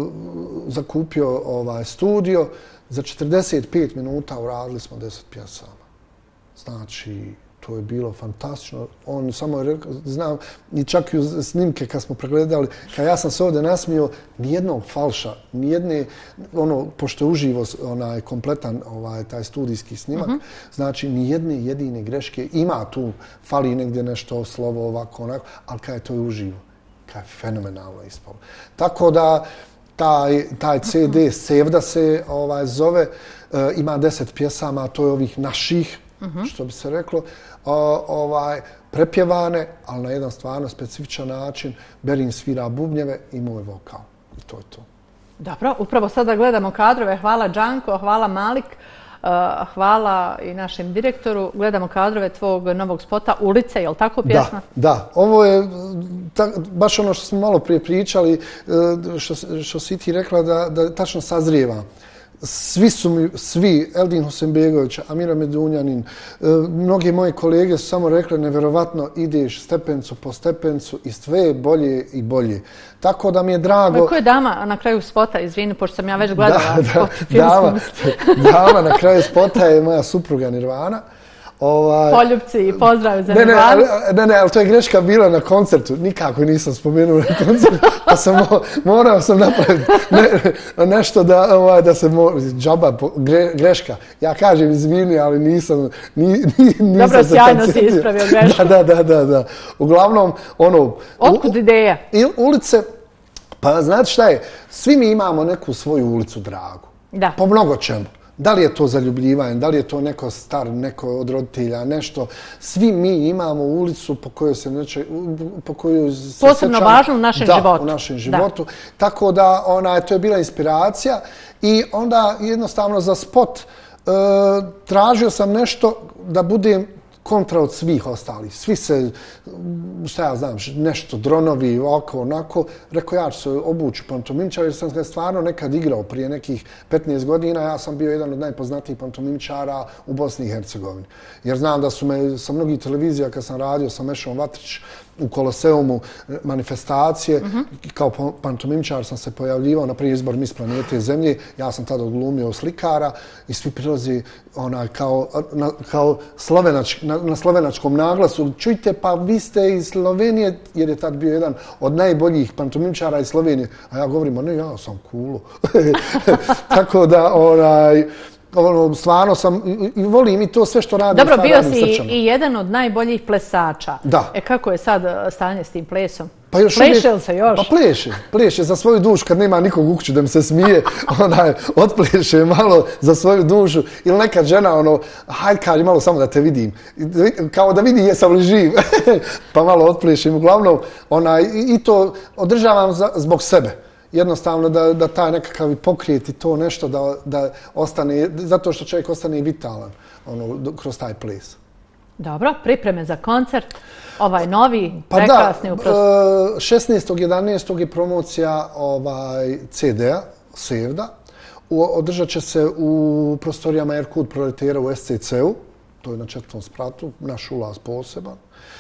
Speaker 3: zakupio ovaj studio, za četrdeset pet minuta uradili smo deset pjesama. Znači, to je bilo fantastično. On samo je rekao, znam, i čak i u snimke kad smo pregledali, kad ja sam se ovdje nasmio, nijednog falša, nijedne, ono, pošto je uživo onaj kompletan ovaj, taj studijski snimak, uh-huh. znači nijedne jedine greške, ima tu, fali negdje nešto, slovo ovako, onako, ali kad je to je uživo, kad je fenomenalno ispalo. Tako da, taj, taj C D Sevda se ovaj, zove, e, ima deset pjesama, to je ovih naših, Uh-huh. što bi se reklo, o, ovaj, prepjevane, ali na jedan stvarno specifičan način. Berin svira bubnjeve i moj vokal. I to je to.
Speaker 1: Dobro, upravo sada gledamo kadrove. Hvala Đanko, hvala Malik, uh, hvala i našem direktoru. Gledamo kadrove tvog novog spota Ulice, je li tako pjesma?
Speaker 3: Da, da. Ovo je ta, baš ono što smo malo prije pričali, što, što si ti rekla da, da tačno sazrijeva. Svi su mi, svi, Eldin Husenbegović, Amira Medunjanin, mnogi moji kolege su samo rekli nevjerovatno ideš stepencu po stepencu i sve je bolje i bolje. Tako da mi je drago...
Speaker 1: Ko je dama na kraju spota, izvini, pošto sam ja već gledala
Speaker 3: da,
Speaker 1: spot.
Speaker 3: Da, dama, dama na kraju spota je moja supruga Nirvana. Ovaj,
Speaker 1: Poljupci i pozdrav za
Speaker 3: ne, ne,
Speaker 1: Nirvanu.
Speaker 3: ne, ne, ali to je greška bila na koncertu. Nikako nisam spomenuo na koncertu. Pa sam mo, morao sam napraviti ne, nešto da, ovaj, da se mo, džaba, gre, greška. Ja kažem izvini, ali nisam, ni, ni, nisam
Speaker 1: Dobro,
Speaker 3: se
Speaker 1: sjajno
Speaker 3: podsjetio.
Speaker 1: si ispravio grešku.
Speaker 3: Da, da, da, da. Uglavnom, ono...
Speaker 1: Otkud ideja?
Speaker 3: I ulice, pa znate šta je, svi mi imamo neku svoju ulicu dragu.
Speaker 1: Da.
Speaker 3: Po mnogo čemu. Da li je to zaljubljivanje, da li je to neko star, neko od roditelja, nešto. Svi mi imamo ulicu po kojoj se neče, po kojoj se
Speaker 1: posebno
Speaker 3: sjećamo.
Speaker 1: važno u našem
Speaker 3: da,
Speaker 1: životu.
Speaker 3: u našem životu. Da. Tako da, ona, to je bila inspiracija i onda jednostavno za spot e, tražio sam nešto da budem kontra od svih ostalih. Svi se, šta ja znam, nešto dronovi, ovako, onako. Rekao, ja ću se obući pantomimčar, jer sam ga stvarno nekad igrao prije nekih petnaest godina. Ja sam bio jedan od najpoznatijih pantomimčara u Bosni i Hercegovini. Jer znam da su me sa mnogih televizija, kad sam radio sa Mešom Vatrić u Koloseumu manifestacije, uh-huh. kao pantomimčar sam se pojavljivao na prije izbor Mis planete Zemlje. Ja sam tada odglumio slikara i svi prilazi onaj, kao, na, kao slovenač, na, na slovenačkom naglasu. Čujte, pa vi ste iz Slovenije, jer je tad bio jedan od najboljih pantomimčara iz Slovenije. A ja govorim, ne, ja sam cool. Tako da, onaj, ono, stvarno sam, i, i volim i to sve što radim.
Speaker 1: Dobro, bio si
Speaker 3: srčano.
Speaker 1: i jedan od najboljih plesača.
Speaker 3: Da.
Speaker 1: E kako je sad stanje s tim plesom?
Speaker 3: Pa još
Speaker 1: pleše
Speaker 3: uvijek,
Speaker 1: li se još?
Speaker 3: Pa pleše, pleše za svoju dušu kad nema nikog u kući da mi se smije, onaj, otpleše malo za svoju dušu. Ili neka žena, ono, hajde kaži malo samo da te vidim, kao da vidi jesam li živ, pa malo otplešem. Uglavnom, onaj, i to održavam za, zbog sebe. Jednostavno da, da taj nekakav pokret i to nešto da, da ostane, zato što čovjek ostane vitalan ono, kroz taj ples.
Speaker 1: Dobro, pripreme za koncert, ovaj novi,
Speaker 3: pa
Speaker 1: prekrasni
Speaker 3: da,
Speaker 1: uprost.
Speaker 3: šesnaestog jedanaestog je promocija ovaj, ce de a, Sevda. Održat će se u prostorijama Erkut Proletera u es ce ce u, to je na četvrtom spratu, naš ulaz poseban.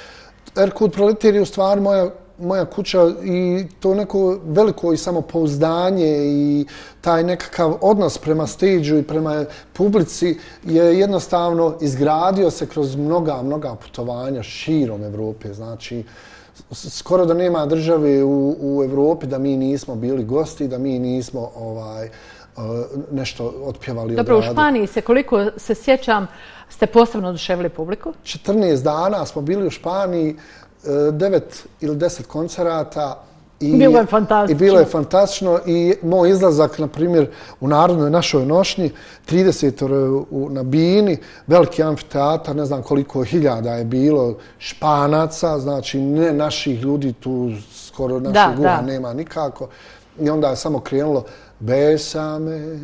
Speaker 3: Erkut Proleter je u stvari moja moja kuća i to neko veliko i samopouzdanje i taj nekakav odnos prema stage-u i prema publici je jednostavno izgradio se kroz mnoga, mnoga putovanja širom Evrope. Znači, skoro da nema države u, u Evropi da mi nismo bili gosti, da mi nismo ovaj, nešto otpjevali.
Speaker 1: Dobro, u Španiji se, koliko se sjećam, ste posebno oduševili publiku?
Speaker 3: četrnaest dana smo bili u Španiji, devet ili deset koncerata i
Speaker 1: bilo je fantastično.
Speaker 3: I bilo je fantastično i moj izlazak, na primjer, u Narodnoj našoj nošnji, trideset na Bini, veliki amfiteatar, ne znam koliko hiljada je bilo Španaca, znači ne naših ljudi, tu skoro naših guha nema nikako. I onda je samo krenulo Besame,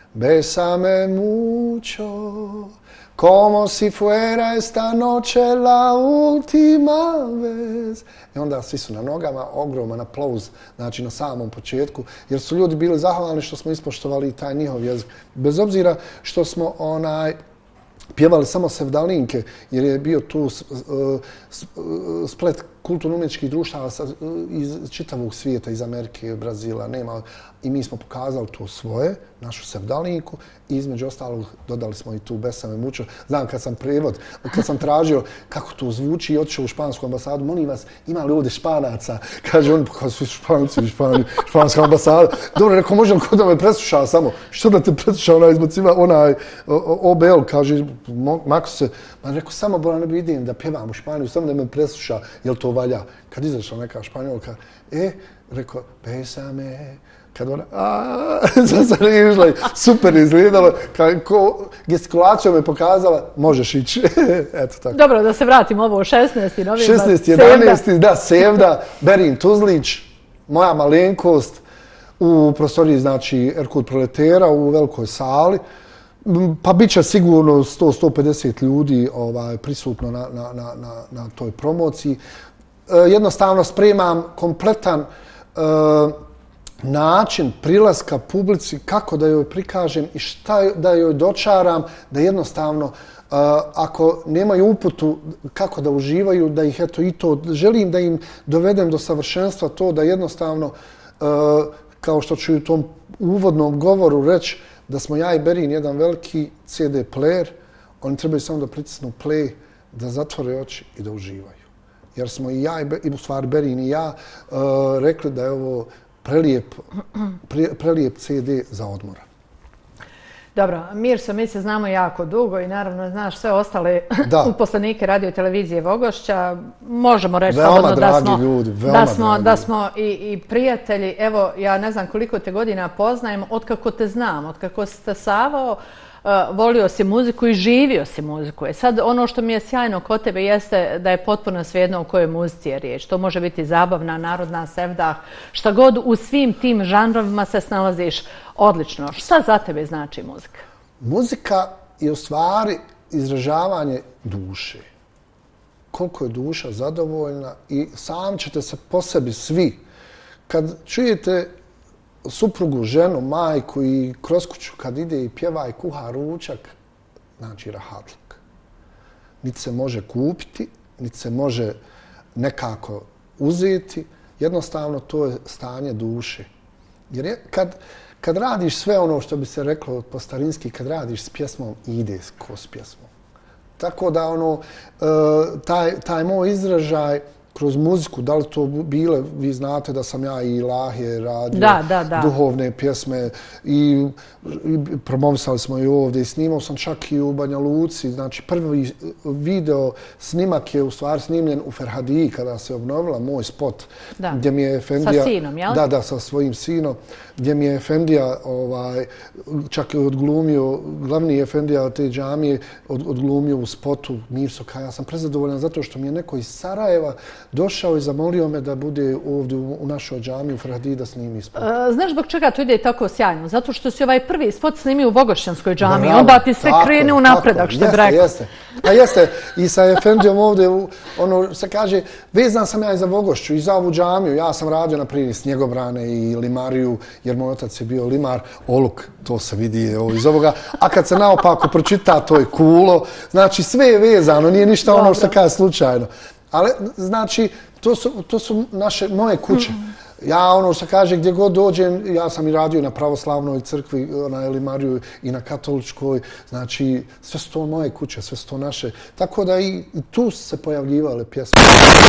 Speaker 3: besame mucho, como si fuera esta noche la última vez. I onda svi su na nogama, ogroman aplauz, znači na samom početku, jer su ljudi bili zahvalni što smo ispoštovali taj njihov jezik. Bez obzira što smo onaj pjevali samo sevdalinke, jer je bio tu splet kulturno-umjetničkih društava iz čitavog svijeta, iz Amerike, Brazila, nema. I mi smo pokazali to svoje, našu sevdalinku i između ostalog dodali smo i tu Besame mucho. Znam kad sam prevod, kad sam tražio kako to zvuči i otišao u špansku ambasadu, molim vas, ima li ovdje Španaca? Kaže on, pa svi Španci u Španiji, španska ambasada. Dobro, rekao, možem kod da me presluša samo. Što da te presluša onaj izbaciva, onaj o be el, kaže, mako se. Ma rekao, samo bolje ne vidim da pjevam u Španiju, samo da me presluša, jel to valja? Kad izašla neka Španjolka, e, rekao, Besame, kad ona, aaa, sad sam išla i super izgledalo, kako gestikulacijom je pokazala, možeš ići. Eto tako.
Speaker 1: Dobro, da se vratimo ovo u šesnaesti novima.
Speaker 3: šesnaesti jedanaesti da, Sevda, Berin Tuzlić, moja malenkost, u prostoriji, znači, Erkut Proletera, u velikoj sali. Pa bit će sigurno sto do sto pedeset ljudi ovaj, prisutno na, na, na, na, na toj promociji. E, jednostavno spremam kompletan e, način prilaska publici, kako da joj prikažem i šta da joj dočaram, da jednostavno, uh, ako nemaju uputu kako da uživaju, da ih eto i to, želim da im dovedem do savršenstva to da jednostavno, uh, kao što ću u tom uvodnom govoru reći, da smo ja i Berin jedan veliki ce de player, oni trebaju samo da pritisnu play, da zatvore oči i da uživaju. Jer smo i ja, i u stvari Berin i ja, uh, rekli da je ovo prelijep, pre, prelijep C D za odmor.
Speaker 1: Dobro, Mirso, mi se znamo jako dugo i naravno znaš sve ostale
Speaker 3: Da.
Speaker 1: uposlenike radio televizije Vogošća. Možemo reći
Speaker 3: Veoma
Speaker 1: slobodno da
Speaker 3: dragi
Speaker 1: smo,
Speaker 3: ljudi, veoma
Speaker 1: da smo,
Speaker 3: dragi
Speaker 1: da
Speaker 3: ljudi.
Speaker 1: smo i, i prijatelji. Evo, ja ne znam koliko te godina poznajem, otkako te znam, otkako si stasavao, uh, volio si muziku i živio si muziku. E sad, ono što mi je sjajno kod tebe jeste da je potpuno svejedno o kojoj muzici je riječ. To može biti zabavna, narodna, sevdah, šta god u svim tim žanrovima se snalaziš odlično. Šta za tebe znači muzika?
Speaker 3: Muzika je u stvari izražavanje duše. Koliko je duša zadovoljna i sam ćete se po sebi svi. Kad čujete suprugu, ženu, majku i kroz kuću kad ide i pjeva i kuha ručak, znači rahatluk. Niti se može kupiti, niti se može nekako uzeti. Jednostavno to je stanje duše. Jer je, kad, kad radiš sve ono što bi se reklo po starinski, kad radiš s pjesmom, ide ko s pjesmom. Tako da ono, taj, taj moj izražaj kroz muziku, da li to bile, vi znate da sam ja i Ilahije radio,
Speaker 1: da, da, da.
Speaker 3: duhovne pjesme i, i promovisali smo i ovdje i snimao sam čak i u Banja Luci. Znači prvi video snimak je u stvari snimljen u Ferhadiji kada se obnovila moj spot.
Speaker 1: Da.
Speaker 3: Gdje mi je Efendija,
Speaker 1: sa sinom, jel?
Speaker 3: Da, da, sa svojim sinom. Gdje mi je Efendija, ovaj, čak je odglumio, glavni Efendija te džamije, od, odglumio u spotu Mirso Kaj. Ja sam prezadovoljan zato što mi je neko iz Sarajeva došao i zamolio me da bude ovdje u, u našoj džami u Ferhadiji da snimi spot.
Speaker 1: E, znaš zbog čega to ide tako sjajno? Zato što si ovaj prvi spot snimio u Vogošćanskoj džami.
Speaker 3: Bravo,
Speaker 1: onda ti sve
Speaker 3: tako,
Speaker 1: krene u napredak, što bi
Speaker 3: jeste,
Speaker 1: rekao.
Speaker 3: Jeste, a jeste. I sa Efendijom ovdje, u, ono se kaže, vezan sam ja i za Vogošću, i za ovu džamiju. Ja sam radio na primjer Snjegobrane i Limariju, jer moj otac je bio limar. Oluk, to se vidi ovo iz ovoga. A kad se naopako pročita, to je kulo. Znači, sve je vezano, nije ništa ono što kaže slučajno. Ali, znači, to su, to su naše, moje kuće. Ja ono što kaže, gdje god dođem, ja sam i radio na pravoslavnoj crkvi, na Limariju i na katoličkoj. Znači, sve su to moje kuće, sve su to naše. Tako da i, i tu su se pojavljivale pjesme.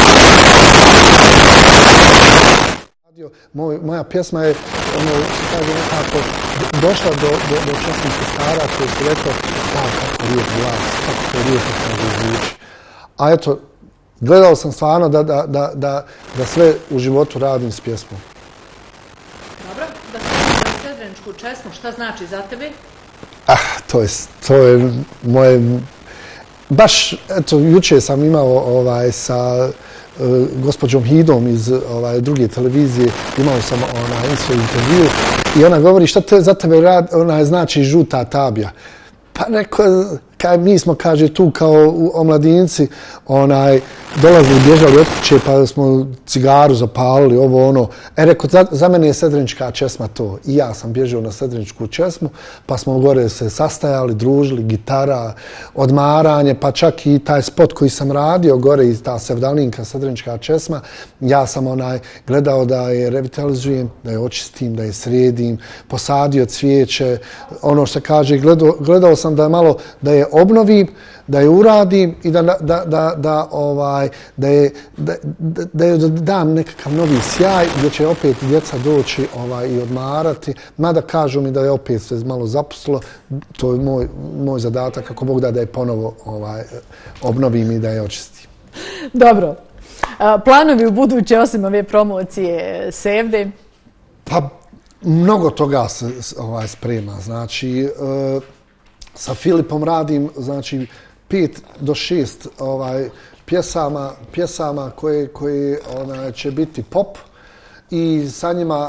Speaker 3: Moj, moja pjesma je, ono, se kaže nekako, došla do, do, do časnih sestara koji su rekao, wow, kako lijep glas, kako to lijepo kaže zvuči. A eto, gledao sam stvarno da, da, da, da, da sve u životu radim s pjesmom.
Speaker 1: Dobro, da se sedreničku česmu, šta znači za tebe?
Speaker 3: Ah, to je, to je moje... Baš, eto, jučer sam imao ovaj, sa uh, gospođom Hidom iz ovaj, druge televizije, imao sam onaj svoj intervju i ona govori šta te za tebe rad, ona znači žuta tabija. Pa neko, kaj, mi smo, kaže, tu kao omladinci, onaj, dolazili, bježali od kuće, pa smo cigaru zapalili, ovo ono. E, reko, za, za mene je sedrenička česma to. I ja sam bježao na sedreničku česmu, pa smo gore se sastajali, družili, gitara, odmaranje, pa čak i taj spot koji sam radio gore i ta sevdalinka, sedrenička česma, ja sam onaj gledao da je revitalizujem, da je očistim, da je sredim, posadio cvijeće, ono što kaže, gledao, gledao sam da je malo, da je obnovim, da je uradim i da, da, da, da, ovaj, da, je, da, da, da je dam nekakav novi sjaj gdje će opet djeca doći ovaj, i odmarati. Mada kažu mi da je opet se malo zapustilo, to je moj, moj zadatak, ako Bog da, da je ponovo ovaj, obnovim i da je očistim.
Speaker 1: Dobro. A, planovi u buduće, osim ove promocije Sevde?
Speaker 3: Pa, mnogo toga se ovaj, sprema. Znači, e, sa Filipom radim, znači, pet do šest ovaj, pjesama, pjesama koje, koje ona, će biti pop i sa njima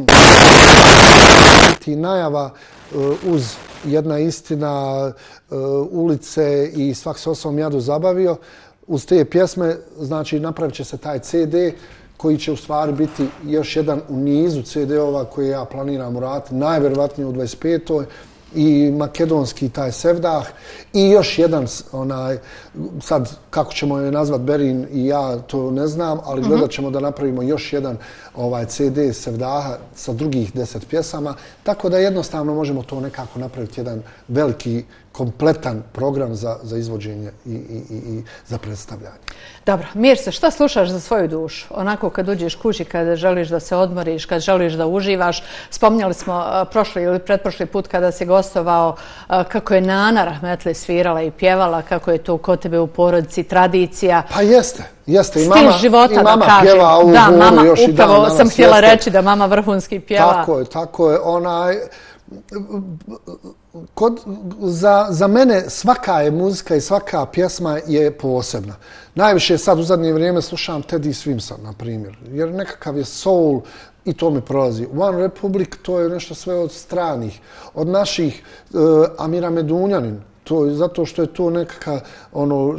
Speaker 3: biti najava uh, uz jedna istina, uh, ulice i svak se osobom jadu zabavio. Uz te pjesme, znači, napravit će se taj ce de koji će u stvari biti još jedan u nizu ce de ova koje ja planiram uraditi, najvjerovatnije u dvadeset petoj i makedonski taj sevdah i još jedan onaj, sad kako ćemo je nazvat Berin i ja to ne znam, ali gledat ćemo da napravimo još jedan ovaj ce de sevdaha sa drugih deset pjesama, tako da jednostavno možemo to nekako napraviti jedan veliki kompletan program za, za izvođenje i, i, i za predstavljanje.
Speaker 1: Dobro, Mirce, šta slušaš za svoju dušu? Onako kad uđeš kući, kad želiš da se odmoriš, kad želiš da uživaš. Spominjali smo uh, prošli ili pretprošli put kada si gostovao uh, kako je Nana Rahmetli svirala i pjevala, kako je to kod tebe u porodici tradicija.
Speaker 3: Pa jeste, jeste. I
Speaker 1: Stil
Speaker 3: mama,
Speaker 1: života,
Speaker 3: i mama
Speaker 1: da kažem.
Speaker 3: pjeva ovu
Speaker 1: da,
Speaker 3: goru
Speaker 1: mama,
Speaker 3: još i dan
Speaker 1: upravo
Speaker 3: danas.
Speaker 1: sam htjela
Speaker 3: Jeste.
Speaker 1: reći da mama vrhunski pjeva.
Speaker 3: Tako je, tako je. Onaj, kod, za, za mene svaka je muzika i svaka pjesma je posebna. Najviše sad u zadnje vrijeme slušam Teddy Swimsa, na primjer, jer nekakav je soul i to mi prolazi. One Republic, to je nešto sve od stranih, od naših uh, Amira Medunjanin. To je zato što je to nekakva ono,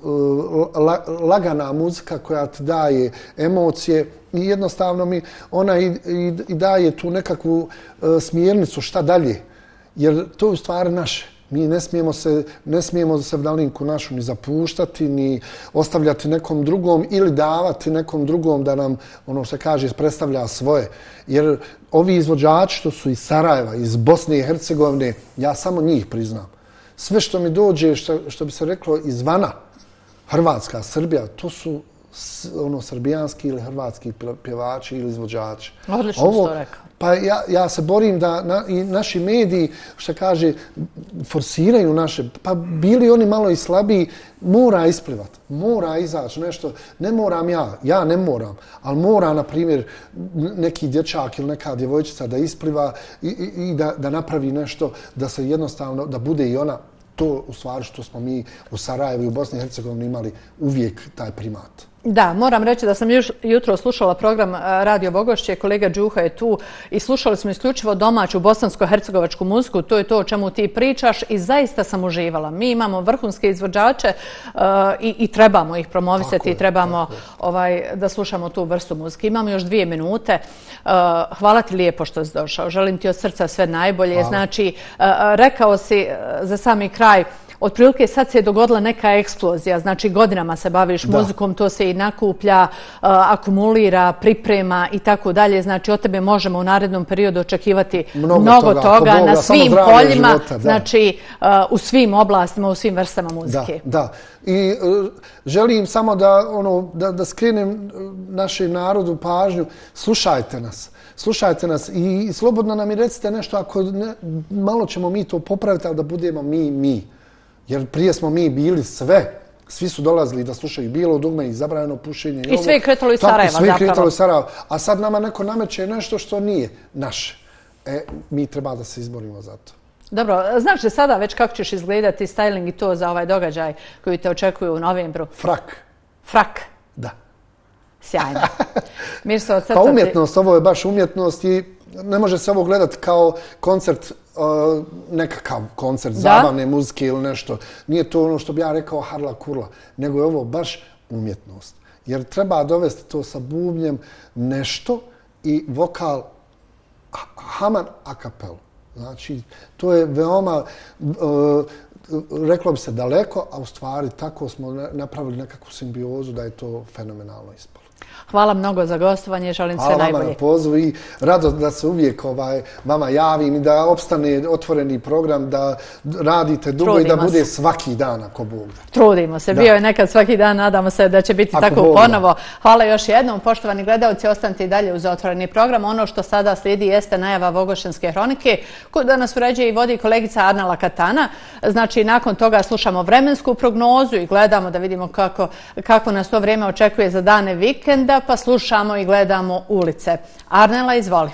Speaker 3: la, lagana muzika koja ti daje emocije i jednostavno mi ona i, i, i daje tu nekakvu uh, smjernicu šta dalje. Jer to je u stvari naše. Mi ne smijemo se, ne smijemo sevdalinku našu ni zapuštati, ni ostavljati nekom drugom ili davati nekom drugom da nam, ono što kaže, predstavlja svoje. Jer ovi izvođači što su iz Sarajeva, iz Bosne i Hercegovine, ja samo njih priznam. Sve što mi dođe, što, što bi se reklo izvana, Hrvatska, Srbija, to su ono srbijanski ili hrvatski pjevači ili izvođači.
Speaker 1: Odlično
Speaker 3: Ovo,
Speaker 1: što rekao.
Speaker 3: Pa ja, ja se borim da na, i naši mediji, što kaže, forsiraju naše, pa bili oni malo i slabiji, mora isplivat, mora izaći nešto, ne moram ja, ja ne moram, ali mora, na primjer, neki dječak ili neka djevojčica da ispliva i, i, i da, da napravi nešto, da se jednostavno, da bude i ona to u stvari što smo mi u Sarajevu i u Bosni i Hercegovini imali uvijek taj primat.
Speaker 1: Da, moram reći da sam juš, jutro slušala program Radio Bogošće, kolega Đuha je tu i slušali smo isključivo domaću bosansko-hercegovačku muziku, to je to o čemu ti pričaš i zaista sam uživala. Mi imamo vrhunske izvođače uh, i, i trebamo ih promovisati i trebamo ovaj, da slušamo tu vrstu muzike. Imamo još dvije minute. Uh, hvala ti lijepo što si došao. Želim ti od srca sve najbolje. Hvala. Znači, uh, rekao si uh, za sami kraj, otprilike sad se je dogodila neka eksplozija, znači godinama se baviš da. muzikom, to se i nakuplja, uh, akumulira, priprema i tako dalje. Znači od tebe možemo u narednom periodu očekivati mnogo, mnogo toga, toga Boga, na svim poljima, života, znači uh, u svim oblastima, u svim vrstama muzike.
Speaker 3: Da, da. I uh, želim samo da, ono, da, da skrenem našem narodu pažnju, slušajte nas. Slušajte nas i slobodno nam i recite nešto, ako ne, malo ćemo mi to popraviti, ali da budemo mi, mi. Jer prije smo mi bili sve, svi su dolazili da slušaju Bijelo dugme i zabranjeno pušenje. I,
Speaker 1: I sve je kretalo iz Sarajeva zapravo.
Speaker 3: I sve je kretalo iz Sarajeva. A sad nama neko nameće nešto što nije naše. E, mi treba da se izborimo za to.
Speaker 1: Dobro, znaš li sada već kako ćeš izgledati styling i to za ovaj događaj koji te očekuju u novembru?
Speaker 3: Frak.
Speaker 1: Frak?
Speaker 3: Da.
Speaker 1: Sjajno. Mirso, od srca
Speaker 3: pa umjetnost, ovo je baš umjetnost i ne može se ovo gledati kao koncert, uh, nekakav koncert da? zabavne muzike ili nešto. Nije to ono što bi ja rekao harla kurla, nego je ovo baš umjetnost. Jer treba dovesti to sa bubnjem nešto i vokal Haman a kapelu. Znači, to je veoma, uh, reklo bi se daleko, a u stvari tako smo napravili nekakvu simbiozu da je to fenomenalno ispalo.
Speaker 1: Hvala mnogo za gostovanje, želim sve
Speaker 3: najbolje.
Speaker 1: najbolje.
Speaker 3: Hvala vama na pozivu i rado da se uvijek ovaj, vama javim i da opstane otvoreni program, da radite dugo Trudimo i da bude se. svaki dan ako Bog da.
Speaker 1: Trudimo se, da. Bio je nekad svaki dan, nadamo se da će biti ako tako Bog ponovo. Da. Hvala još jednom, poštovani gledalci, ostanite i dalje uz otvoreni program. Ono što sada slijedi jeste najava Vogošćanske hronike, koju danas uređuje i vodi kolegica Arnela Katana. Znači, nakon toga slušamo vremensku prognozu i gledamo da vidimo kako, kako nas to vrijeme očekuje za dane vikenda, pa slušamo i gledamo ulice. Arnela, izvoli.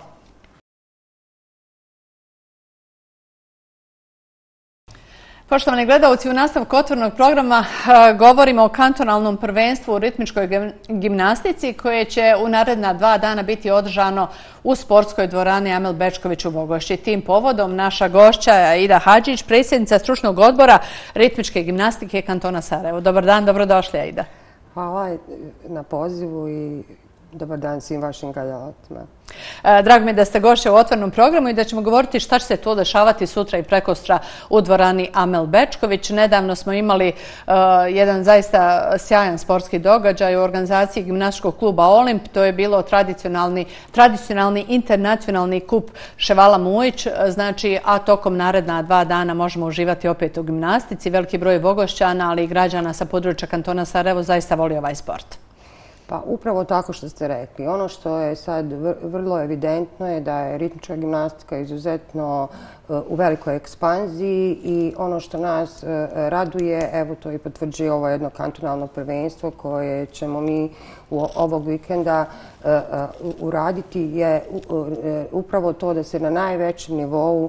Speaker 1: Poštovani gledalci, u nastavku otvorenog programa govorimo o kantonalnom prvenstvu u ritmičkoj gimnastici koje će u naredna dva dana biti održano u sportskoj dvorani Amel Bečković u Vogošći. Tim povodom naša gošća Aida Hadžić, predsjednica stručnog odbora ritmičke gimnastike kantona Sarajevo. Dobar dan, dobrodošli Aida.
Speaker 4: Hvala na pozivu i Dobar dan svim vašim gledalcima.
Speaker 1: Drago mi je da ste gošće u otvorenom programu i da ćemo govoriti šta će se tu dešavati sutra i prekostra u dvorani Amel Bečković. Nedavno smo imali uh, jedan zaista sjajan sportski događaj u organizaciji gimnastičkog kluba Olimp. To je bilo tradicionalni, tradicionalni internacionalni kup Ševala Mujić, znači, a tokom naredna dva dana možemo uživati opet u gimnastici. Veliki broj Bogošćana, ali i građana sa područja kantona Sarajevo zaista voli ovaj sport.
Speaker 4: Pa upravo tako što ste rekli. Ono što je sad vrlo evidentno je da je ritmička gimnastika izuzetno u velikoj ekspanziji i ono što nas raduje, evo to i potvrđuje ovo jedno kantonalno prvenstvo koje ćemo mi u ovog vikenda uraditi je upravo to da se na najvećem nivou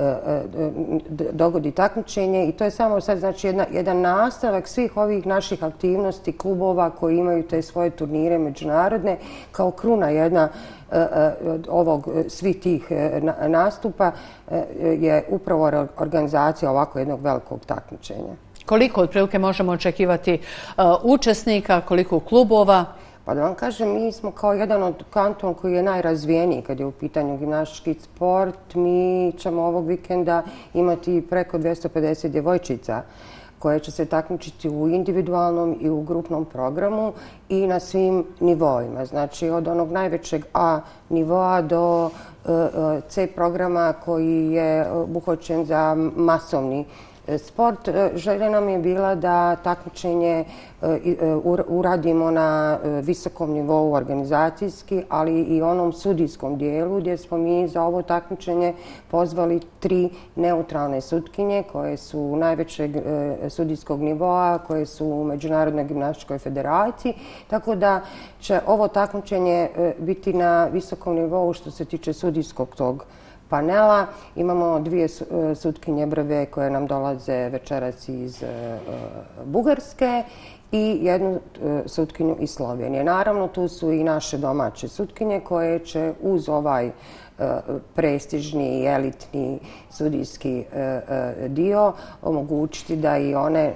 Speaker 4: dogodi takmičenje i to je samo sad znači jedna, jedan nastavak svih ovih naših aktivnosti klubova koji imaju te svoje turnire međunarodne kao kruna jedna ovog svih tih nastupa je upravo organizacija ovako jednog velikog takmičenja.
Speaker 1: Koliko otprilike možemo očekivati učesnika, koliko klubova?
Speaker 4: Pa da vam kažem, mi smo kao jedan od kanton koji je najrazvijeniji kad je u pitanju gimnastički sport. Mi ćemo ovog vikenda imati preko dvjesto pedeset djevojčica koje će se takmičiti u individualnom i u grupnom programu i na svim nivoima. Znači od onog najvećeg A nivoa do C programa koji je obuhvaćen za masovni sport. Želja nam je bila da takmičenje uradimo na visokom nivou organizacijski, ali i onom sudijskom dijelu gdje smo mi za ovo takmičenje pozvali tri neutralne sutkinje koje su najvećeg sudijskog nivoa, koje su u Međunarodnoj gimnastičkoj federaciji, tako da će ovo takmičenje biti na visokom nivou što se tiče sudijskog tog panela. Imamo dvije sutkinje brve koje nam dolaze večeras iz Bugarske i jednu sutkinju iz Slovenije. Naravno, tu su i naše domaće sutkinje koje će uz ovaj prestižni i elitni sudijski dio omogućiti da i one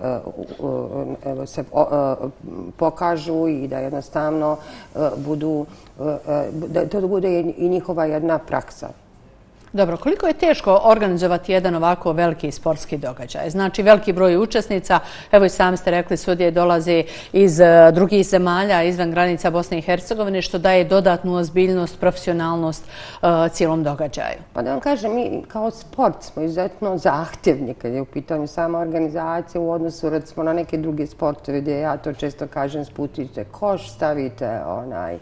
Speaker 4: se pokažu i da jednostavno budu, da to bude i njihova jedna praksa.
Speaker 1: Dobro, koliko je teško organizovati jedan ovako veliki sportski događaj? Znači, veliki broj učesnica, evo i sami ste rekli, sudije dolaze iz drugih zemalja, izvan granica Bosne i Hercegovine, što daje dodatnu ozbiljnost, profesionalnost cijelom događaju.
Speaker 4: Pa da vam kažem, mi kao sport smo izuzetno zahtjevni kad je u pitanju sama organizacija u odnosu recimo na neke druge sportove gdje ja to često kažem spustite koš, stavite onaj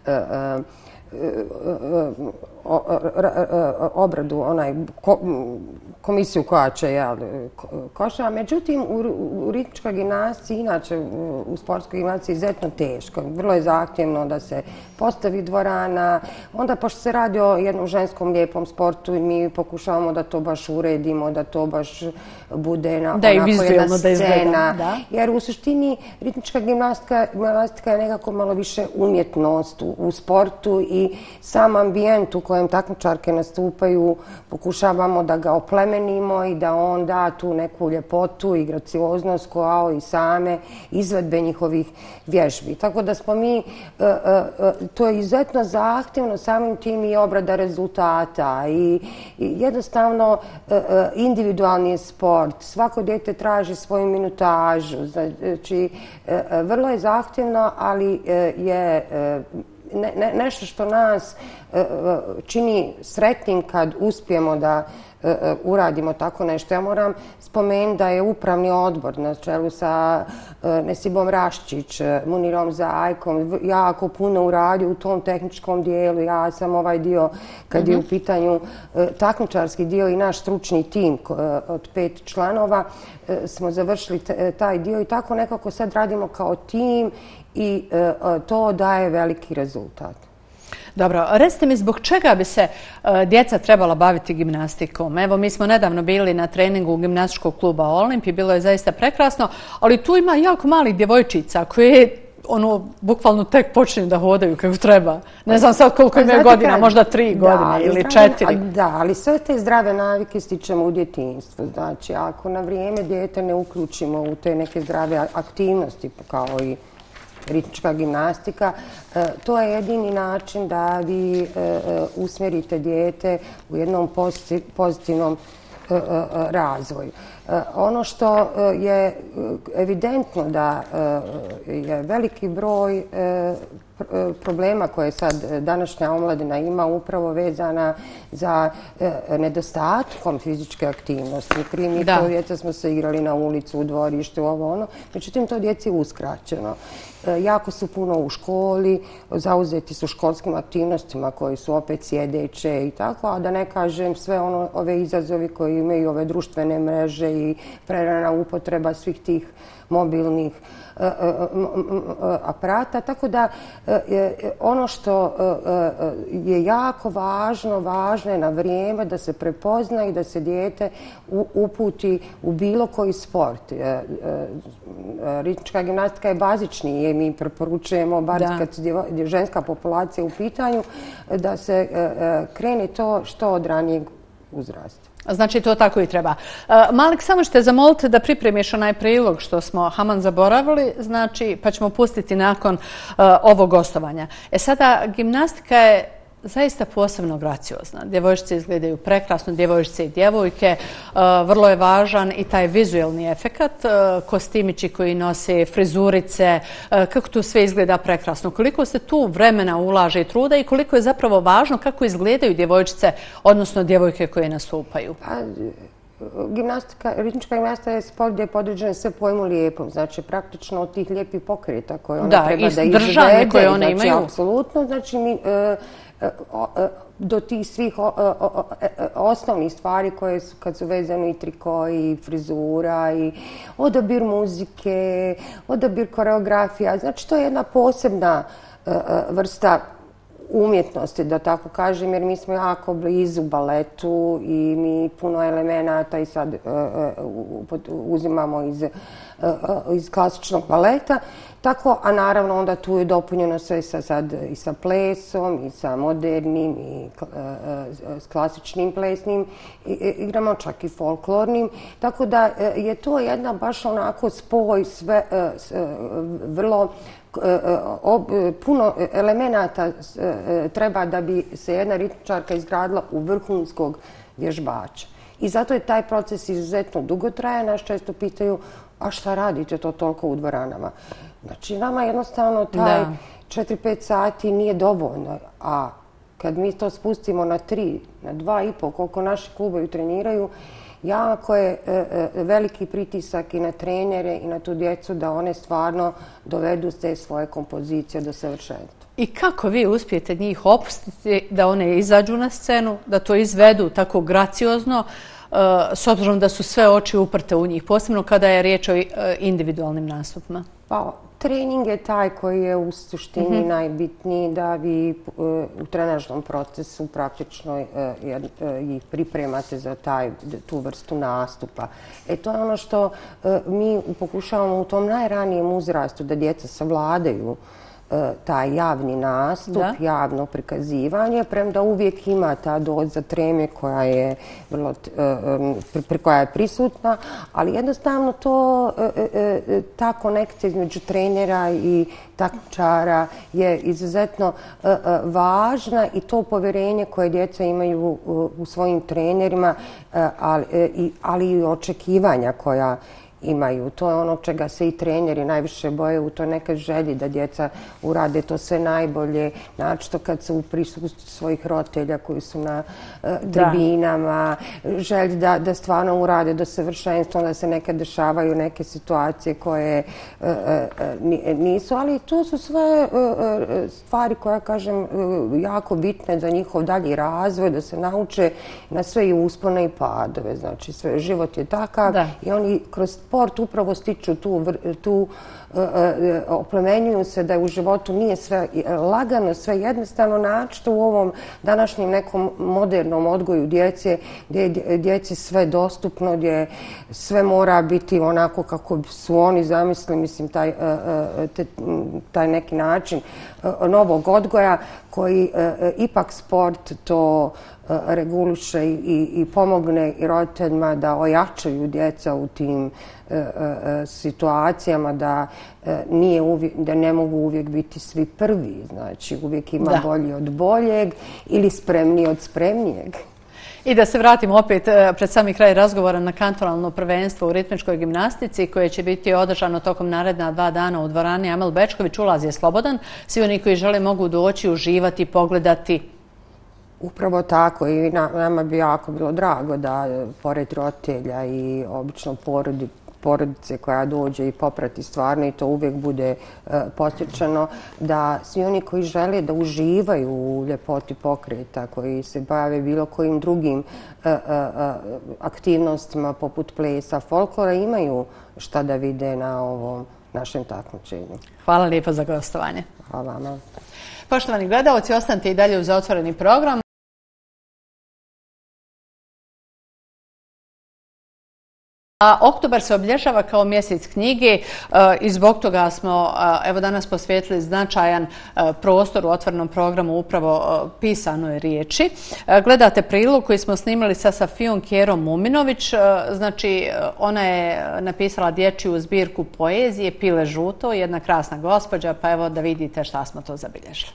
Speaker 4: obradu, onaj komisiju koja će koša. Međutim, u ritmičkoj gimnastici, inače u sportskoj gimnastici, izuzetno teško. Vrlo je zahtjevno da se postavi dvorana. Onda, pošto se radi o jednom ženskom lijepom sportu, mi pokušavamo da to baš uredimo, da to baš bude onako jedna scena. Jer u suštini ritmička gimnastika je nekako malo više umjetnost u sportu i sam ambijent u kojem takmičarke nastupaju pokušavamo da ga oplemenimo i da on da tu neku ljepotu i gracioznost kao i same izvedbe njihovih vježbi. Tako da smo mi, to je izuzetno zahtjevno, samim tim i obrada rezultata i jednostavno individualni je sport. Svako dijete traži svoju minutažu. Znači, vrlo je zahtjevno, ali je nešto što nas čini sretnim kad uspijemo da uradimo tako nešto. Ja moram spomenuti da je upravni odbor na čelu sa Nesibom Raščić, Munirom Zajkom jako puno uradio u tom tehničkom dijelu. Ja sam ovaj dio, kad je u pitanju takmičarski dio i naš stručni tim od pet članova, smo završili taj dio i tako nekako sad radimo kao tim i to daje veliki rezultat.
Speaker 1: Dobro, recite mi zbog čega bi se djeca trebala baviti gimnastikom? Evo, mi smo nedavno bili na treningu gimnastičkog kluba Olimp i bilo je zaista prekrasno, ali tu ima jako malih djevojčica koje ono, bukvalno tek počinju da hodaju kako treba. Ne znam sad koliko imaju godina, možda tri godine ili četiri.
Speaker 4: Da, ali sve te zdrave navike stičemo u djetinjstvu. Znači, ako na vrijeme dijete ne uključimo u te neke zdrave aktivnosti kao i ritmička gimnastika. To je jedini način da vi usmjerite dijete u jednom pozitivnom razvoju. Ono što je evidentno da je veliki broj problema koje sad današnja omladina ima upravo vezana za nedostatkom fizičke aktivnosti. Prije mi to djeca smo se igrali na ulicu, u dvorištu, ovo ono. Međutim, to djeci je uskraćeno. Jako su puno u školi, zauzeti su školskim aktivnostima koji su opet sjedeće i tako, a da ne kažem sve ono, ove izazovi koji imaju ove društvene mreže i prerana upotreba svih tih mobilnih aparata. Tako da ono što je jako važno, važno je na vrijeme da se prepozna i da se dijete uputi u bilo koji sport. Ritmička gimnastika je bazični i mi preporučujemo, bar kad je ženska populacija u pitanju, da se krene to što od ranijeg uzrasta.
Speaker 1: Znači, to tako i treba. Malik, samo ćete zamoliti da pripremiš onaj prilog što smo Haman zaboravili, znači, pa ćemo pustiti nakon ovog gostovanja. E sada, gimnastika je zaista posebno graciozna. Djevojčice izgledaju prekrasno, djevojčice i djevojke. Vrlo je važan i taj vizualni efekat, kostimići koji nose, frizurice, kako tu sve izgleda prekrasno. Koliko se tu vremena ulaže i truda i koliko je zapravo važno kako izgledaju djevojčice, odnosno djevojke koje nastupaju?
Speaker 4: Gimnastika, ritmička gimnastika je sport gdje je podređeno sve pojmu lijepom. Znači, praktično od tih lijepih pokreta koje ona treba da izvede. Da, i držanje koje one imaju. Znači, apsolutno. Znači, mi do tih svih osnovnih stvari koje su, kad su vezane i triko i frizura i odabir muzike, odabir koreografija. Znači, to je jedna posebna vrsta umjetnosti, da tako kažem, jer mi smo jako blizu baletu i mi puno elemenata i sad uzimamo iz, iz klasičnog baleta. Tako, a naravno onda tu je dopunjeno sve sa, sad, i sa plesom, i sa modernim, i s klasičnim plesnim igrama, čak i folklornim. Tako da je to jedna baš onako spoj sve vrlo puno elemenata treba da bi se jedna ritmičarka izgradila u vrhunskog vježbača. I zato je taj proces izuzetno dugotrajan. Nas često pitaju, a šta radite to toliko u dvoranama? Znači, nama jednostavno taj četiri pet sati nije dovoljno, a kad mi to spustimo na tri, na dva i pol, koliko naši klubovi treniraju, jako je veliki pritisak i na trenere i na tu djecu da one stvarno dovedu te svoje kompozicije do savršenstva.
Speaker 1: I kako vi uspijete njih opustiti da one izađu na scenu, da to izvedu tako graciozno, s obzirom da su sve oči uprte u njih, posebno kada je riječ o individualnim nastupima?
Speaker 4: Pa, trening je taj koji je u suštini najbitniji da vi u trenažnom procesu praktično ih pripremate za tu vrstu nastupa. E to je ono što mi pokušavamo u tom najranijem uzrastu da djeca savladaju taj javni nastup, javno prikazivanje, premda uvijek ima ta doza treme koja je vrlo, koja je prisutna, ali jednostavno to, ta konekcija između trenera i takmičara je izuzetno važna i to povjerenje koje djeca imaju u svojim trenerima, ali i očekivanja koja imaju. To je ono čega se i treneri najviše boje, u toj nekoj želji da djeca urade to sve najbolje, naročito kad su u prisustvu svojih roditelja koji su na tribinama, želji da stvarno urade do savršenstva, onda se nekad dešavaju neke situacije koje nisu, ali to su sve stvari koje, kažem, jako bitne za njihov dalji razvoj, da se nauče na sve i uspone i padove. Znači, život je takav i oni kroz sport upravo stiču tu, oplemenjuju se da u životu nije sve lagano, sve jednostavno, naročito u ovom današnjem nekom modernom odgoju djece, gdje je djeci sve dostupno, gdje sve mora biti onako kako su oni zamislili, mislim, taj neki način novog odgoja koji ipak sport to reguliše i, i pomogne i roditeljima da ojačaju djeca u tim e, e, situacijama, da, e, nije uvijek, da ne mogu uvijek biti svi prvi. Znači, uvijek ima da. bolji od boljeg ili spremniji od spremnijeg.
Speaker 1: I da se vratimo opet pred sami kraj razgovora na kantonalno prvenstvo u ritmičkoj gimnastici koje će biti održano tokom naredna dva dana u dvorani Amel Bečković. Ulaz je slobodan. Svi oni koji žele mogu doći, uživati, pogledati.
Speaker 4: Upravo tako i nama bi jako bilo drago da pored roditelja i obično porodi, porodice koja dođe i poprati stvarno i to uvijek bude uh, postičeno, da svi oni koji žele da uživaju u ljepoti pokreta, koji se bave bilo kojim drugim uh, uh, aktivnostima poput plesa, folklora, imaju šta da vide na ovom našem takmičenju.
Speaker 1: Hvala lijepo za gostovanje.
Speaker 4: Hvala vama.
Speaker 1: Poštovani gledalci, ostanite i dalje uz otvoreni program. A oktobar se obilježava kao mjesec knjige i zbog toga smo evo danas posvetili značajan prostor u otvorenom programu upravo pisanoj riječi. Gledate prilog koji smo snimali sa Safijom Kjerom Muminović. Znači, ona je napisala dječju zbirku poezije Pile žuto, jedna krasna gospođa, pa evo da vidite šta smo to zabilježili.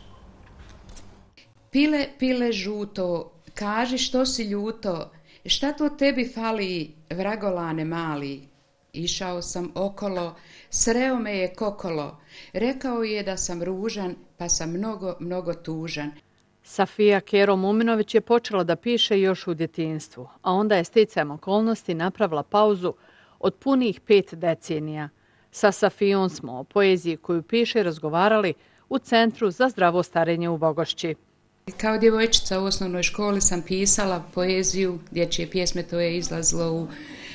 Speaker 5: Pile, pile žuto, kaži što si ljuto, šta to tebi fali, vragolane mali? Išao sam okolo, sreo me je kokolo, rekao je da sam ružan, pa sam mnogo, mnogo tužan.
Speaker 1: Safija Kjero Muminović je počela da piše još u djetinjstvu, a onda je sticajem okolnosti napravila pauzu od punih pet decenija. Sa Safijom smo o poeziji koju piše razgovarali u Centru za zdravo starenje u Bogošći.
Speaker 5: Kao djevojčica u osnovnoj školi sam pisala poeziju, dječje pjesme, to je izlazilo u,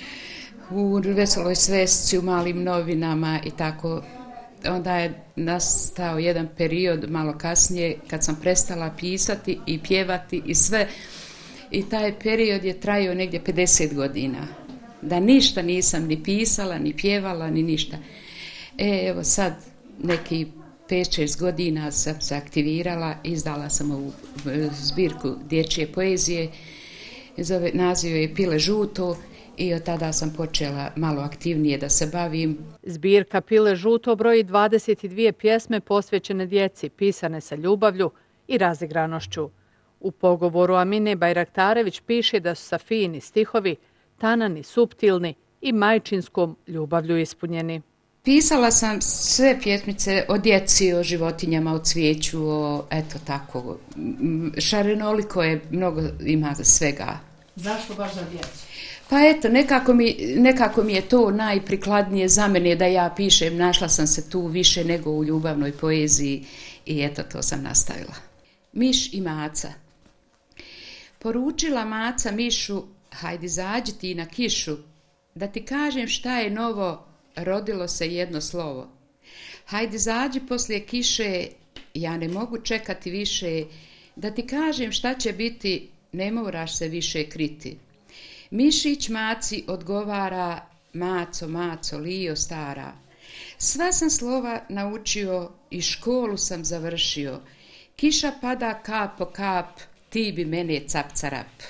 Speaker 5: u Veseloj svesci, u Malim novinama i tako. Onda je nastao jedan period malo kasnije kad sam prestala pisati i pjevati i sve. I taj period je trajao negdje pedeset godina. Da ništa nisam ni pisala, ni pjevala, ni ništa. E, evo sad neki pet šest godina sam se aktivirala, izdala sam ovu zbirku dječje poezije, zove, naziv je Pile žuto i od tada sam počela malo aktivnije da se bavim.
Speaker 1: Zbirka Pile žuto broji dvadeset dvije pjesme posvećene djeci, pisane sa ljubavlju i razigranošću. U pogovoru Amine Bajraktarević piše da su Safijini stihovi tanani, suptilni i majčinskom ljubavlju ispunjeni.
Speaker 5: Pisala sam sve pjesmice o djeci, o životinjama, o cvijeću, o eto tako. Šarenoliko je, mnogo ima svega.
Speaker 1: Zašto baš za djecu?
Speaker 5: Pa eto, nekako mi, nekako mi je to najprikladnije za mene da ja pišem. Našla sam se tu više nego u ljubavnoj poeziji i eto to sam nastavila. Miš i maca. Poručila maca mišu, hajde zađi ti na kišu, da ti kažem šta je novo, rodilo se jedno slovo. Hajde zađi poslije kiše, ja ne mogu čekati više, da ti kažem šta će biti, ne moraš se više kriti. Mišić maci odgovara, maco, maco, lijo stara. Sva sam slova naučio i školu sam završio. Kiša pada kap po kap, ti bi mene capcarap.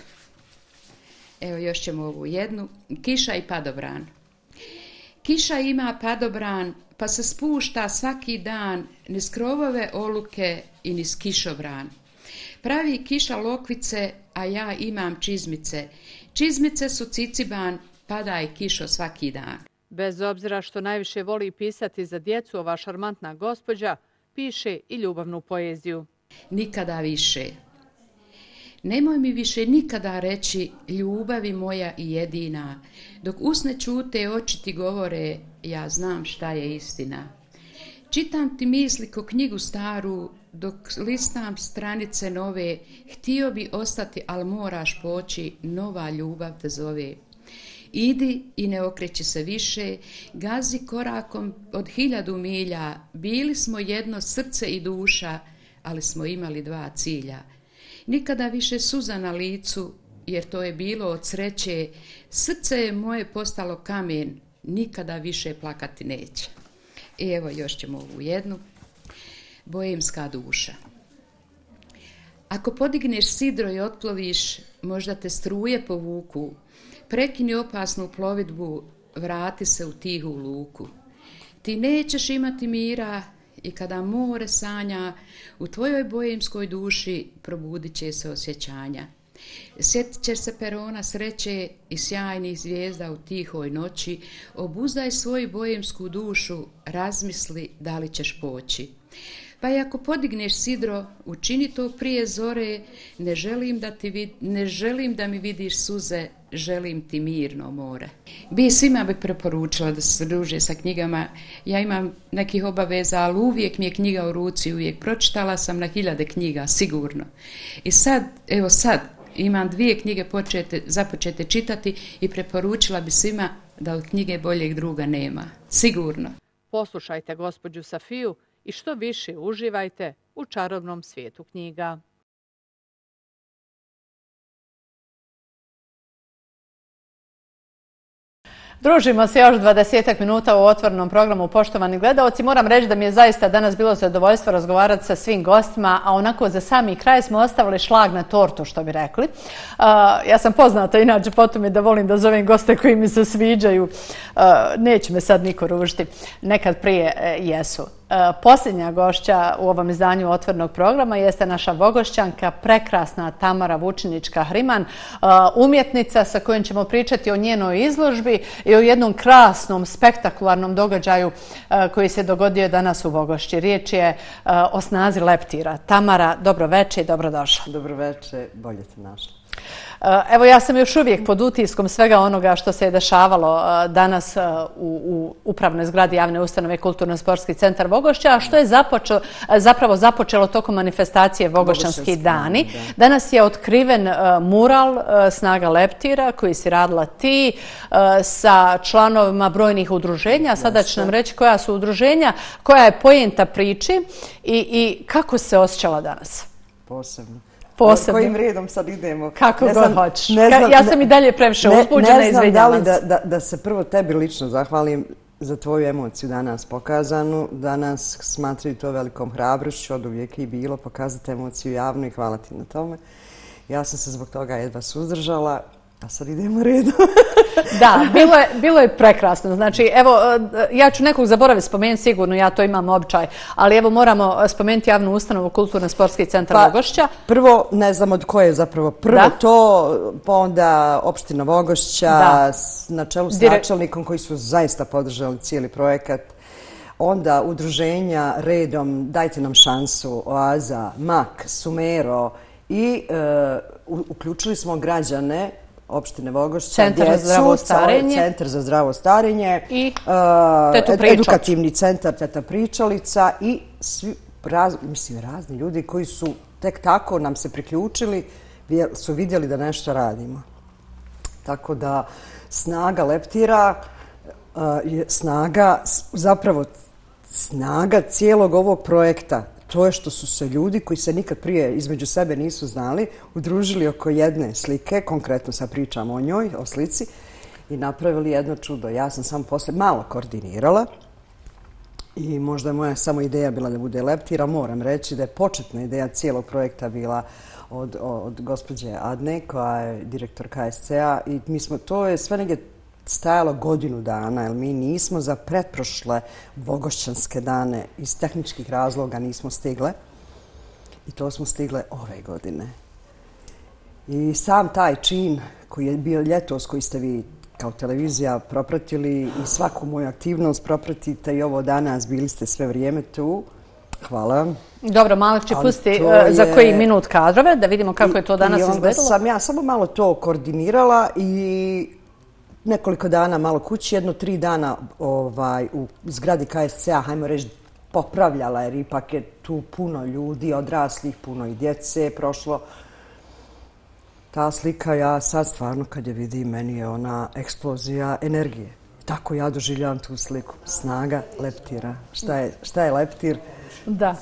Speaker 5: Evo još ćemo ovu jednu. Kiša i padobran. Kiša ima padobran, pa se spušta svaki dan niz krovove oluke i niz kišobran. Pravi kiša lokvice, a ja imam čizmice. Čizmice su ciciban, pada je kišo svaki dan.
Speaker 1: Bez obzira što najviše voli pisati za djecu, ova šarmantna gospođa piše i ljubavnu poeziju.
Speaker 5: Nikada više. Nemoj mi više nikada reći ljubavi moja i jedina. Dok usne čute, oči ti govore, ja znam šta je istina. Čitam ti misli ko knjigu staru, dok listam stranice nove, htio bi ostati, al moraš poći, nova ljubav te zove. Idi i ne okreći se više, gazi korakom od hiljadu milja, bili smo jedno srce i duša, ali smo imali dva cilja. Nikada više suza na licu, jer to je bilo od sreće, srce je moje postalo kamen, nikada više plakati neće. I evo još ćemo ovu jednu. Bojemska duša. Ako podigneš sidro i otploviš, možda te struje povuku. Prekini opasnu plovidbu, vrati se u tihu luku. Ti nećeš imati mira i kada more sanja, u tvojoj bojemskoj duši probudit će se osjećanja. Sjetit ćeš se perona sreće i sjajnih zvijezda u tihoj noći, obuzdaj svoju bojemsku dušu, razmisli da li ćeš poći. Pa i ako podigneš sidro, učini to prije zore, ne želim da, ti vid, ne želim da mi vidiš suze, želim ti mirno more. Bi svima bi preporučila da se druže sa knjigama. Ja imam nekih obaveza, ali uvijek mi je knjiga u ruci, uvijek pročitala sam na hiljade knjiga, sigurno. I sad, evo sad, imam dvije knjige počete, započete čitati i preporučila bi svima da od knjige boljeg druga nema. Sigurno.
Speaker 1: Poslušajte gospođu Safiju i što više uživajte u čarobnom svijetu knjiga. Družimo se još dvadesetak minuta u otvorenom programu, poštovani gledaoci. Moram reći da mi je zaista danas bilo zadovoljstvo razgovarati sa svim gostima, a onako za sami kraj smo ostavili šlag na tortu, što bi rekli. Uh, ja sam poznata inače po tome da volim da zovem goste koji mi se sviđaju. Uh, neće me sad niko ružiti. Nekad prije uh, jesu. Uh, posljednja gošća u ovom izdanju otvorenog programa jeste naša Vogošćanka, prekrasna Tamara Vučinić-Kahriman, uh, umjetnica sa kojom ćemo pričati o njenoj izložbi i o jednom krasnom, spektakularnom događaju uh, koji se dogodio danas u Vogošći. Riječ je uh, o snazi leptira. Tamara, dobro večer i dobrodošla.
Speaker 6: Dobro večer, bolje ste našli.
Speaker 1: Evo, ja sam još uvijek pod utiskom svega onoga što se je dešavalo danas u, u upravnoj zgradi javne ustanove Kulturno-sportski centar Vogošća, a što je započelo, zapravo započelo tokom manifestacije Vogošćanski dani. Da. Danas je otkriven mural Snaga leptira koji si radila ti sa članovima brojnih udruženja. Sada će nam reći koja su udruženja, koja je poenta priči i, i kako se osjećala danas.
Speaker 6: Posebno.
Speaker 1: Posebno.
Speaker 6: Kojim redom sad idemo?
Speaker 1: Kako
Speaker 6: ne
Speaker 1: god
Speaker 6: znam,
Speaker 1: hoćeš.
Speaker 6: Ne znam,
Speaker 1: ja sam i dalje previše uzbuđena, izvinjavam se.
Speaker 6: Ne znam da li da, da, da se prvo tebi lično zahvalim za tvoju emociju danas pokazanu. Danas smatram to velikom hrabrošću, od uvijek i bilo pokazati emociju javno i hvala ti na tome. Ja sam se zbog toga jedva suzdržala, a sad idemo redom.
Speaker 1: Da, bilo je, bilo je prekrasno. Znači, evo, ja ću nekog zaboraviti spomenuti, sigurno, ja to imam običaj, ali evo moramo spomenuti javnu ustanovu Kulturno-sportski centar pa, Vogošća.
Speaker 6: Prvo, ne znam od koje je zapravo. Prvo da? to, pa onda opština Vogošća, da. na čelu s Dire... načelnikom koji su zaista podržali cijeli projekat. Onda udruženja redom Dajte nam šansu, Oaza, Mak, Sumero i uh, uključili smo građane opštine Vogošća,
Speaker 1: centar djecu, za zdravo starenje,
Speaker 6: centar za zdravo starenje,
Speaker 1: i
Speaker 6: uh, edukativni centar Teta Pričalica i svi, raz, mislim, razni ljudi koji su tek tako nam se priključili, su vidjeli da nešto radimo. Tako da snaga leptira uh, je snaga, zapravo snaga cijelog ovog projekta. To je što su se ljudi koji se nikad prije između sebe nisu znali udružili oko jedne slike, konkretno sad pričamo o njoj, o slici, i napravili jedno čudo. Ja sam samo posle malo koordinirala i možda je moja samo ideja bila da bude leptira. Moram reći da je početna ideja cijelog projekta bila od, od gospođe Adne, koja je direktor K S C-a, i mi smo, to je sve negdje stajalo godinu dana, jer mi nismo za pretprošle Vogošćanske dane iz tehničkih razloga nismo stigle. I to smo stigle ove godine. I sam taj čin koji je bio ljetos, koji ste vi kao televizija propratili i svaku moju aktivnost propratite i ovo danas, bili ste sve vrijeme tu. Hvala vam.
Speaker 1: Dobro, Malek će pustiti za je... koji minut kadrove, da vidimo kako je to danas izgledalo. I onda
Speaker 6: sam ja samo malo to koordinirala i nekoliko dana malo kući, jedno tri dana ovaj, u zgradi K S C-a, hajmo reći, popravljala, jer ipak je tu puno ljudi, odraslih, puno i djece prošlo. Ta slika, ja sad stvarno kad je vidim, meni je ona eksplozija energije. Tako ja doživljavam tu sliku. Snaga leptira. Šta je, šta je leptir?
Speaker 1: Da.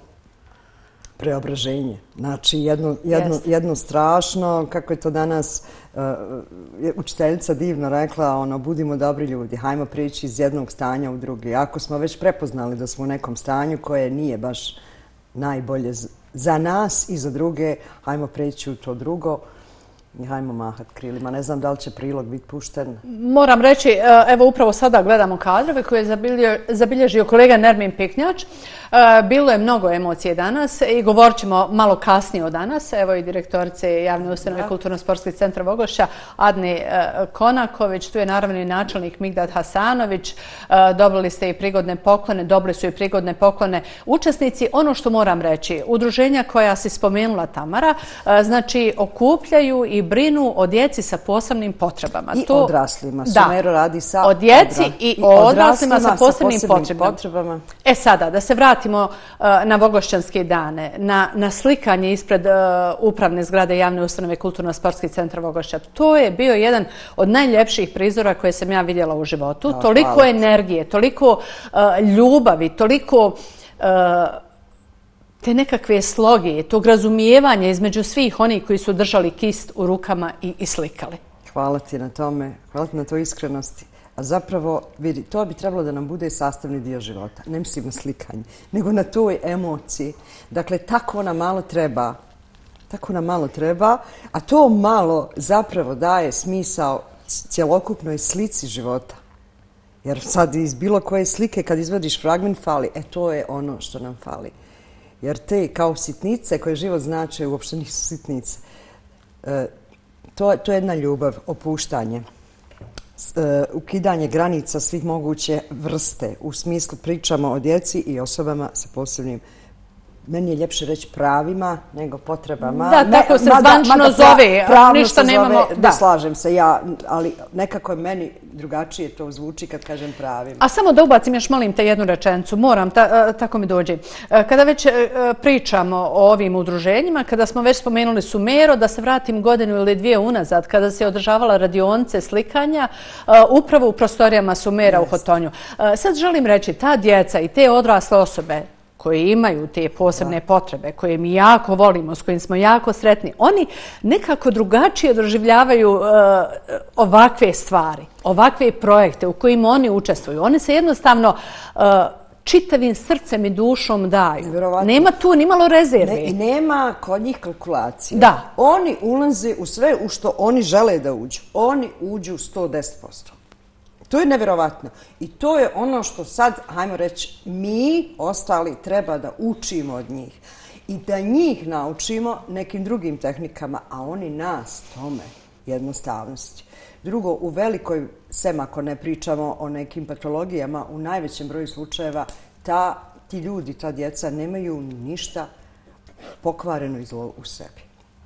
Speaker 6: Preobraženje. Znači, jedno, jedno, jedno strašno, kako je to danas uh, učiteljica divno rekla, ono, budimo dobri ljudi, hajmo prići iz jednog stanja u drugi. Ako smo već prepoznali da smo u nekom stanju koje nije baš najbolje za nas i za druge, hajmo preći u to drugo i hajmo mahat krilima. Ne znam da li će prilog biti pušten.
Speaker 1: Moram reći, evo upravo sada gledamo kadrove koje je zabilježio kolega Nermin Piknjač. Bilo je mnogo emocije danas i govorit ćemo malo kasnije o danas. Evo i direktorice javne ustanove Kulturno-sportskog centra Vogošća, Adni Konaković, tu je naravno i načelnik Migdad Hasanović. Dobili ste i prigodne poklone, dobili su i prigodne poklone učesnici. Ono što moram reći, udruženja koja si spomenula Tamara, znači okupljaju i brinu o djeci sa posebnim potrebama.
Speaker 6: I
Speaker 1: to,
Speaker 6: odraslima. Sumero radi sa
Speaker 1: o djeci
Speaker 6: odra...
Speaker 1: i o odraslima sa posebnim,
Speaker 6: sa posebnim
Speaker 1: potrebama.
Speaker 6: potrebama.
Speaker 1: E sada, da se vratimo uh, na Vogošćanske dane, na, na slikanje ispred uh, upravne zgrade javne ustanove Kulturno-sportski centar Vogošća. To je bio jedan od najljepših prizora koje sam ja vidjela u životu.
Speaker 6: Da,
Speaker 1: toliko
Speaker 6: hvala.
Speaker 1: energije, toliko uh, ljubavi, toliko... Uh, te nekakve sloge, tog razumijevanja između svih onih koji su držali kist u rukama i, i slikali.
Speaker 6: Hvala ti na tome, hvala ti na toj iskrenosti. A zapravo, vidi, to bi trebalo da nam bude sastavni dio života. Ne mislim na slikanje, nego na toj emociji. Dakle, tako nam malo treba. Tako nam malo treba, a to malo zapravo daje smisao cjelokupnoj slici života. Jer sad iz bilo koje slike, kad izvadiš fragment, fali. E, to je ono što nam fali. Jer te kao sitnice koje život znače uopšte nisu sitnice. E, to, to je jedna ljubav, opuštanje, e, ukidanje granica svih moguće vrste. U smislu pričamo o djeci i osobama sa posebnim, meni je ljepše reći pravima nego potrebama.
Speaker 1: Da, tako se zvančno zove, ništa nemamo.
Speaker 6: Da, slažem se ja, ali nekako je meni drugačije to zvuči kad kažem pravima.
Speaker 1: A samo da ubacim još, molim te, jednu rečenicu, moram, ta, tako mi dođe. Kada već pričamo o ovim udruženjima, kada smo već spomenuli Sumero, da se vratim godinu ili dvije unazad, kada se održavala radionice slikanja, upravo u prostorijama Sumera u Hotonju. Sad želim reći, ta djeca i te odrasle osobe koji imaju te posebne potrebe, koje mi jako volimo, s kojim smo jako sretni, oni nekako drugačije doživljavaju uh, ovakve stvari, ovakve projekte u kojima oni učestvuju. Oni se jednostavno uh, čitavim srcem i dušom daju. Nema tu ni malo rezerve.
Speaker 6: Ne, I nema kod njih kalkulacije.
Speaker 1: Da.
Speaker 6: Oni ulaze u sve u što oni žele da uđu. Oni uđu sto deset posto. To je nevjerovatno. I to je ono što sad, hajmo reći, mi ostali treba da učimo od njih. I da njih naučimo nekim drugim tehnikama, a oni nas tome jednostavnosti. Drugo, u velikoj, sem ako ne pričamo o nekim patologijama, u najvećem broju slučajeva ta, ti ljudi, ta djeca nemaju ništa pokvareno i zlo u sebi.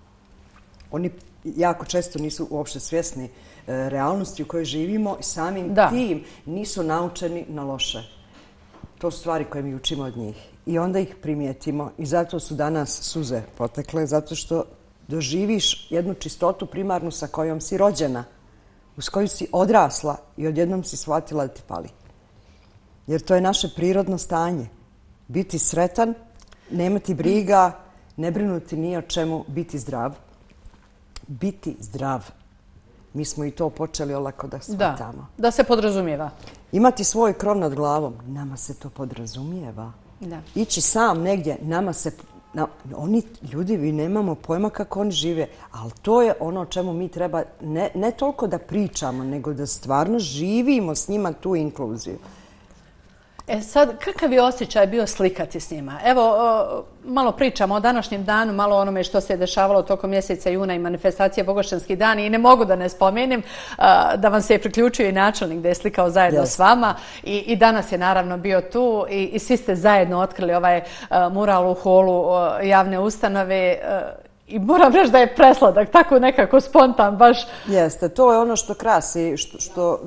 Speaker 6: Oni jako često nisu uopšte svjesni realnosti u kojoj živimo i samim da. tim nisu naučeni na loše. To su stvari koje mi učimo od njih. I onda ih primijetimo i zato su danas suze potekle, zato što doživiš jednu čistotu primarnu sa kojom si rođena, uz koju si odrasla i odjednom si shvatila da ti fali. Jer to je naše prirodno stanje. Biti sretan, nemati briga, ne brinuti ni o čemu, biti zdrav. Biti zdrav. Mi smo i to počeli olako da shvatamo.
Speaker 1: Da, da se podrazumijeva.
Speaker 6: Imati svoj krov nad glavom, nama se to podrazumijeva.
Speaker 1: Da.
Speaker 6: Ići sam negdje, nama se... Na, oni, ljudi, vi nemamo pojma kako oni žive, ali to je ono o čemu mi treba ne, ne toliko da pričamo, nego da stvarno živimo s njima tu inkluziju.
Speaker 1: E sad, kakav je osjećaj bio slikati s njima? Evo, malo pričamo o današnjem danu, malo o onome što se je dešavalo tokom mjeseca juna i manifestacije Vogošćanski dani i ne mogu da ne spomenem da vam se je priključio i načelnik da je slikao zajedno yes. s vama i, i danas je naravno bio tu i, i svi ste zajedno otkrili ovaj mural u holu javne ustanove i moram reći da je presladak, tako nekako spontan baš.
Speaker 6: Jeste, to je ono što krasi, što... što...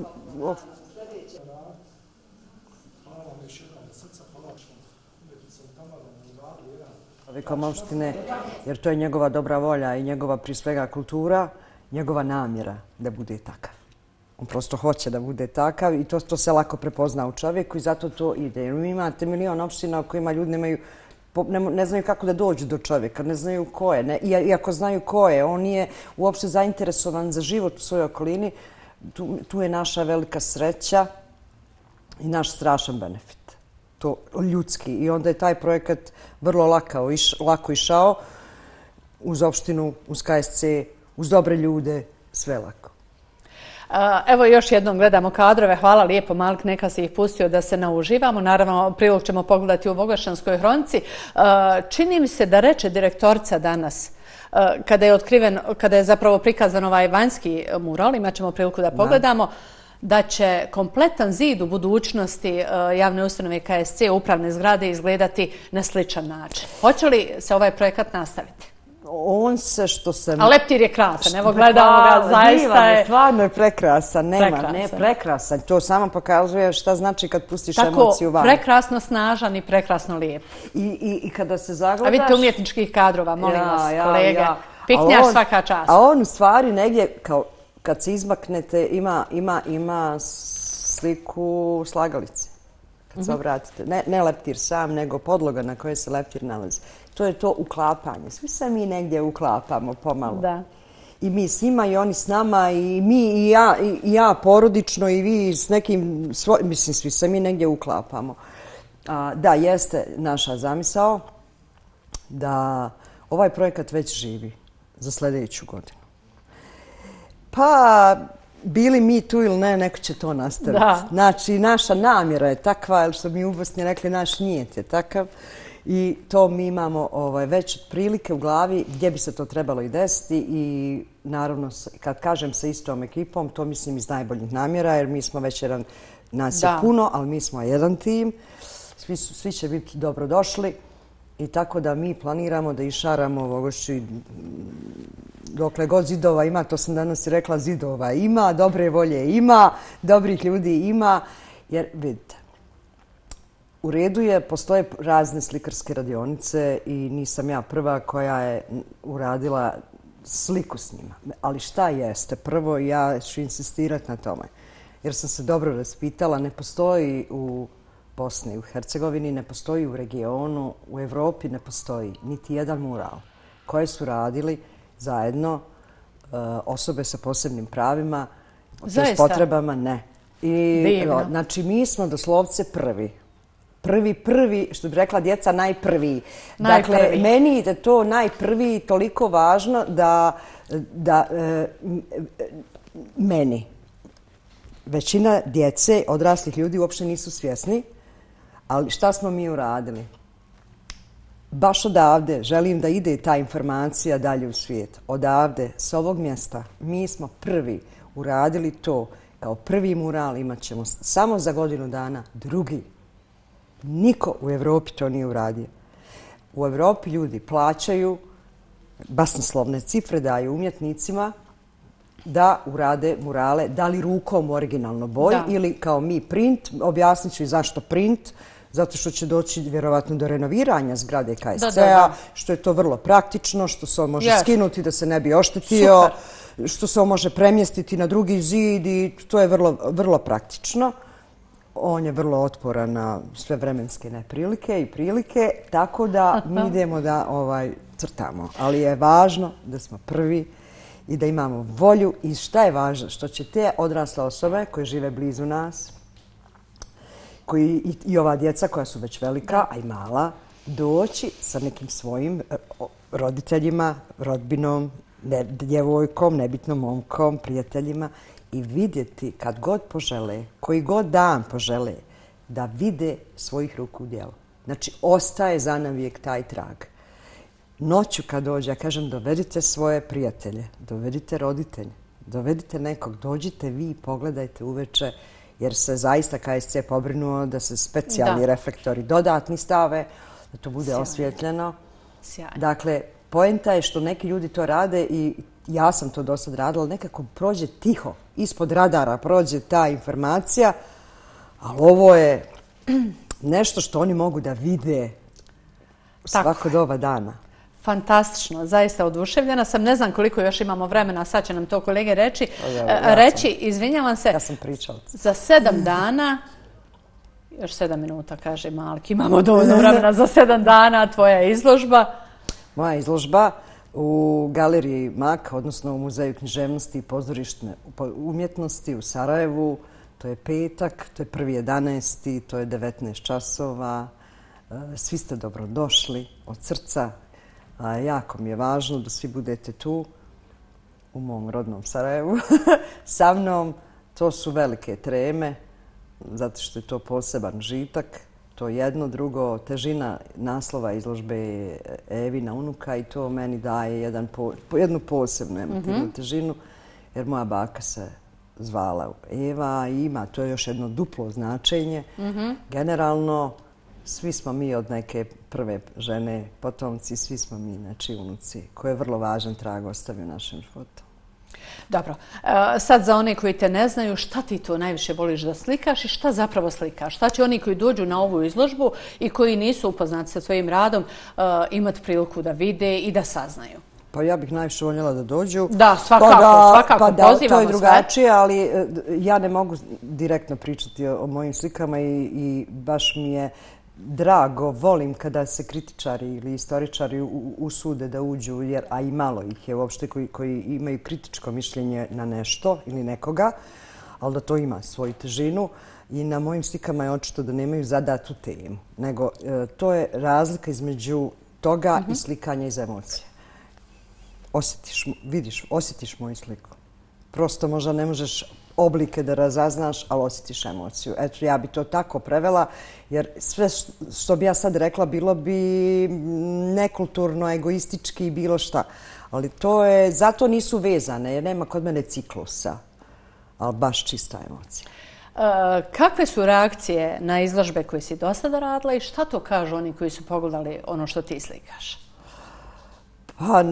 Speaker 6: Komopštine, jer to je njegova dobra volja i njegova prije svega kultura, njegova namjera da bude takav. On prosto hoće da bude takav i to, to se lako prepozna u čovjeku i zato to ide. Jer imate milion opština u kojima ljudi nemaju, ne, ne znaju kako da dođu do čovjeka, ne znaju ko je. Ne, iako znaju ko je, on nije uopšte zainteresovan za život u svojoj okolini, tu, tu je naša velika sreća i naš strašan benefit. to ljudski. I onda je taj projekat vrlo lako, iš, lako išao uz opštinu, uz K S C, uz dobre ljude, sve lako.
Speaker 1: Evo još jednom gledamo kadrove. Hvala lijepo, Malik, neka si ih pustio da se nauživamo. Naravno, prilog ćemo pogledati u Vogošćanskoj hronici. Čini mi se da reče direktorica danas, kada je otkriven, kada je zapravo prikazan ovaj vanjski mural, imat ćemo priliku da pogledamo, da će kompletan zid u budućnosti javne ustanove K S C, upravne zgrade, izgledati na sličan način. Hoće li se ovaj projekat nastaviti?
Speaker 6: On se što se...
Speaker 1: A leptir je krasan, evo gledamo ga, zaista je...
Speaker 6: Stvarno je prekrasan, nema, ne prekrasan. To samo pokazuje šta znači kad pustiš emociju van.
Speaker 1: Tako, prekrasno snažan i prekrasno lijep.
Speaker 6: I kada se zagledaš...
Speaker 1: A vidite umjetničkih kadrova, molim vas, kolege. Piknjaš svaka čast.
Speaker 6: A on u stvari negdje, kao kad se izmaknete, ima sliku slagalice. Kad se obratite. Ne leptir sam, nego podloga na kojoj se leptir nalazi. To je to uklapanje. Svi se mi negdje uklapamo pomalo.
Speaker 1: Da.
Speaker 6: I mi s njima i oni s nama i mi i ja, i ja porodično i vi s nekim svojim, mislim svi se mi negdje uklapamo. A, da, jeste naša zamisao da ovaj projekat već živi za sljedeću godinu. Pa bili mi tu ili ne, neko će to nastaviti.
Speaker 1: Da.
Speaker 6: Znači, naša namjera je takva, ili što mi u Bosni rekli, naš nijet je takav. I to mi imamo ovaj, već prilike u glavi gdje bi se to trebalo i desiti i naravno kad kažem sa istom ekipom to mislim iz najboljih namjera jer mi smo već jedan, nas je puno, ali mi smo jedan tim, svi, su, svi će biti dobrodošli i tako da mi planiramo da išaramo Vogošću dokle god zidova ima, to sam danas i rekla, zidova ima, dobre volje ima, dobrih ljudi ima, jer vidite, u redu je, postoje razne slikarske radionice i nisam ja prva koja je uradila sliku s njima. Ali šta jeste? Prvo ja ću insistirati na tome. Jer sam se dobro raspitala, ne postoji u Bosni i u Hercegovini, ne postoji u regionu, u Evropi ne postoji niti jedan mural koje su radili zajedno osobe sa posebnim pravima, s potrebama, ne. I, znači, mi smo doslovce prvi. Prvi, prvi, što bi rekla djeca, najprvi.
Speaker 1: Najprvi.
Speaker 6: Dakle, meni je to najprvi toliko važno da, da e, meni, većina djece, odraslih ljudi uopšte nisu svjesni, ali šta smo mi uradili? Baš odavde, želim da ide ta informacija dalje u svijet. Odavde, s ovog mjesta, mi smo prvi uradili to. Kao prvi mural imat ćemo samo za godinu dana drugi. Niko u Evropi to nije uradio. U Evropi ljudi plaćaju, basnoslovne cifre daju umjetnicima da urade murale, da li rukom u originalno boji ili kao mi print. Objasnit ću i zašto print. Zato što će doći vjerovatno do renoviranja zgrade K S C-a, što je to vrlo praktično, što se on može skinuti da se ne bi oštetio, što se on može premjestiti na drugi zid i to je vrlo, vrlo praktično. On je vrlo otporan na sve vremenske neprilike i prilike, tako da mi idemo da ovaj, crtamo. Ali je važno da smo prvi i da imamo volju i šta je važno, što će te odrasle osobe koje žive blizu nas, koji, i, i ova djeca koja su već velika, a i mala, doći sa nekim svojim roditeljima, rodbinom, ne, djevojkom, nebitno momkom, prijateljima i vidjeti kad god požele, koji god dan požele, da vide svojih ruku u djelu. Znači, ostaje za navijek taj trag. Noću kad dođe, ja kažem, dovedite svoje prijatelje, dovedite roditelje, dovedite nekog, dođite vi, pogledajte uveče, jer se zaista K S C pobrinuo da se specijalni reflektori dodatni stave, da to bude osvjetljeno. Dakle, poenta je što neki ljudi to rade i ja sam to do sad radila, nekako prođe tiho, ispod radara prođe ta informacija, ali ovo je nešto što oni mogu da vide svako doba dana.
Speaker 1: Fantastično, zaista oduševljena sam. Ne znam koliko još imamo vremena, sad će nam to kolege reći. Reći, izvinjavam se,
Speaker 6: ja sam pričala.
Speaker 1: Za sedam dana, još sedam minuta, kaže Malik, imamo dovoljno vremena za sedam dana, tvoja izložba.
Speaker 6: Moja izložba u galeriji M A K, odnosno u Muzeju književnosti i pozorišne umjetnosti u Sarajevu, To je petak, to je prvi jedanaesti, to je devetnaest časova. Svi ste dobrodošli od srca. Jako mi je važno da svi budete tu u mom rodnom Sarajevu sa mnom. To su velike treme, zato što je to poseban žitak. To jedno, drugo, težina naslova izložbe je Evina unuka i to meni daje jedan po, jednu posebnu emotivnu mm-hmm. težinu, jer moja baka se zvala Eva i ima to je još jedno duplo značenje. Mm-hmm. Generalno, svi smo mi od neke prve žene potomci, svi smo mi znači unuci, koji je vrlo važan trag ostavio našem životu.
Speaker 1: Dobro, sad za one koji te ne znaju, šta ti to najviše voliš da slikaš i šta zapravo slikaš? Šta će oni koji dođu na ovu izložbu i koji nisu upoznati sa svojim radom imati priliku da vide i da saznaju?
Speaker 6: Pa ja bih najviše voljela da dođu.
Speaker 1: Da, svakako,
Speaker 6: pa da,
Speaker 1: svakako,
Speaker 6: pa da,
Speaker 1: pozivamo
Speaker 6: to je drugačije,
Speaker 1: sve.
Speaker 6: Ali ja ne mogu direktno pričati o, o mojim slikama i, i baš mi je drago, volim kada se kritičari ili istoričari usude da uđu, jer, a i malo ih je uopšte koji, koji imaju kritičko mišljenje na nešto ili nekoga, ali da to ima svoju težinu. I na mojim slikama je očito da nemaju zadatu temu, nego e, to je razlika između toga mm-hmm. i slikanja iz emocije. Osjetiš, vidiš, osjetiš moju sliku. Prosto možda ne možeš oblike da razaznaš, ali osjetiš emociju. Eto, ja bi to tako prevela, jer sve što bi ja sad rekla bilo bi nekulturno, egoistički i bilo šta. Ali to je, zato nisu vezane, jer nema kod mene ciklusa, ali baš čista emocija.
Speaker 1: E, kakve su reakcije na izložbe koje si do sada radila i šta to kažu oni koji su pogledali ono što ti slikaš?
Speaker 6: Pa,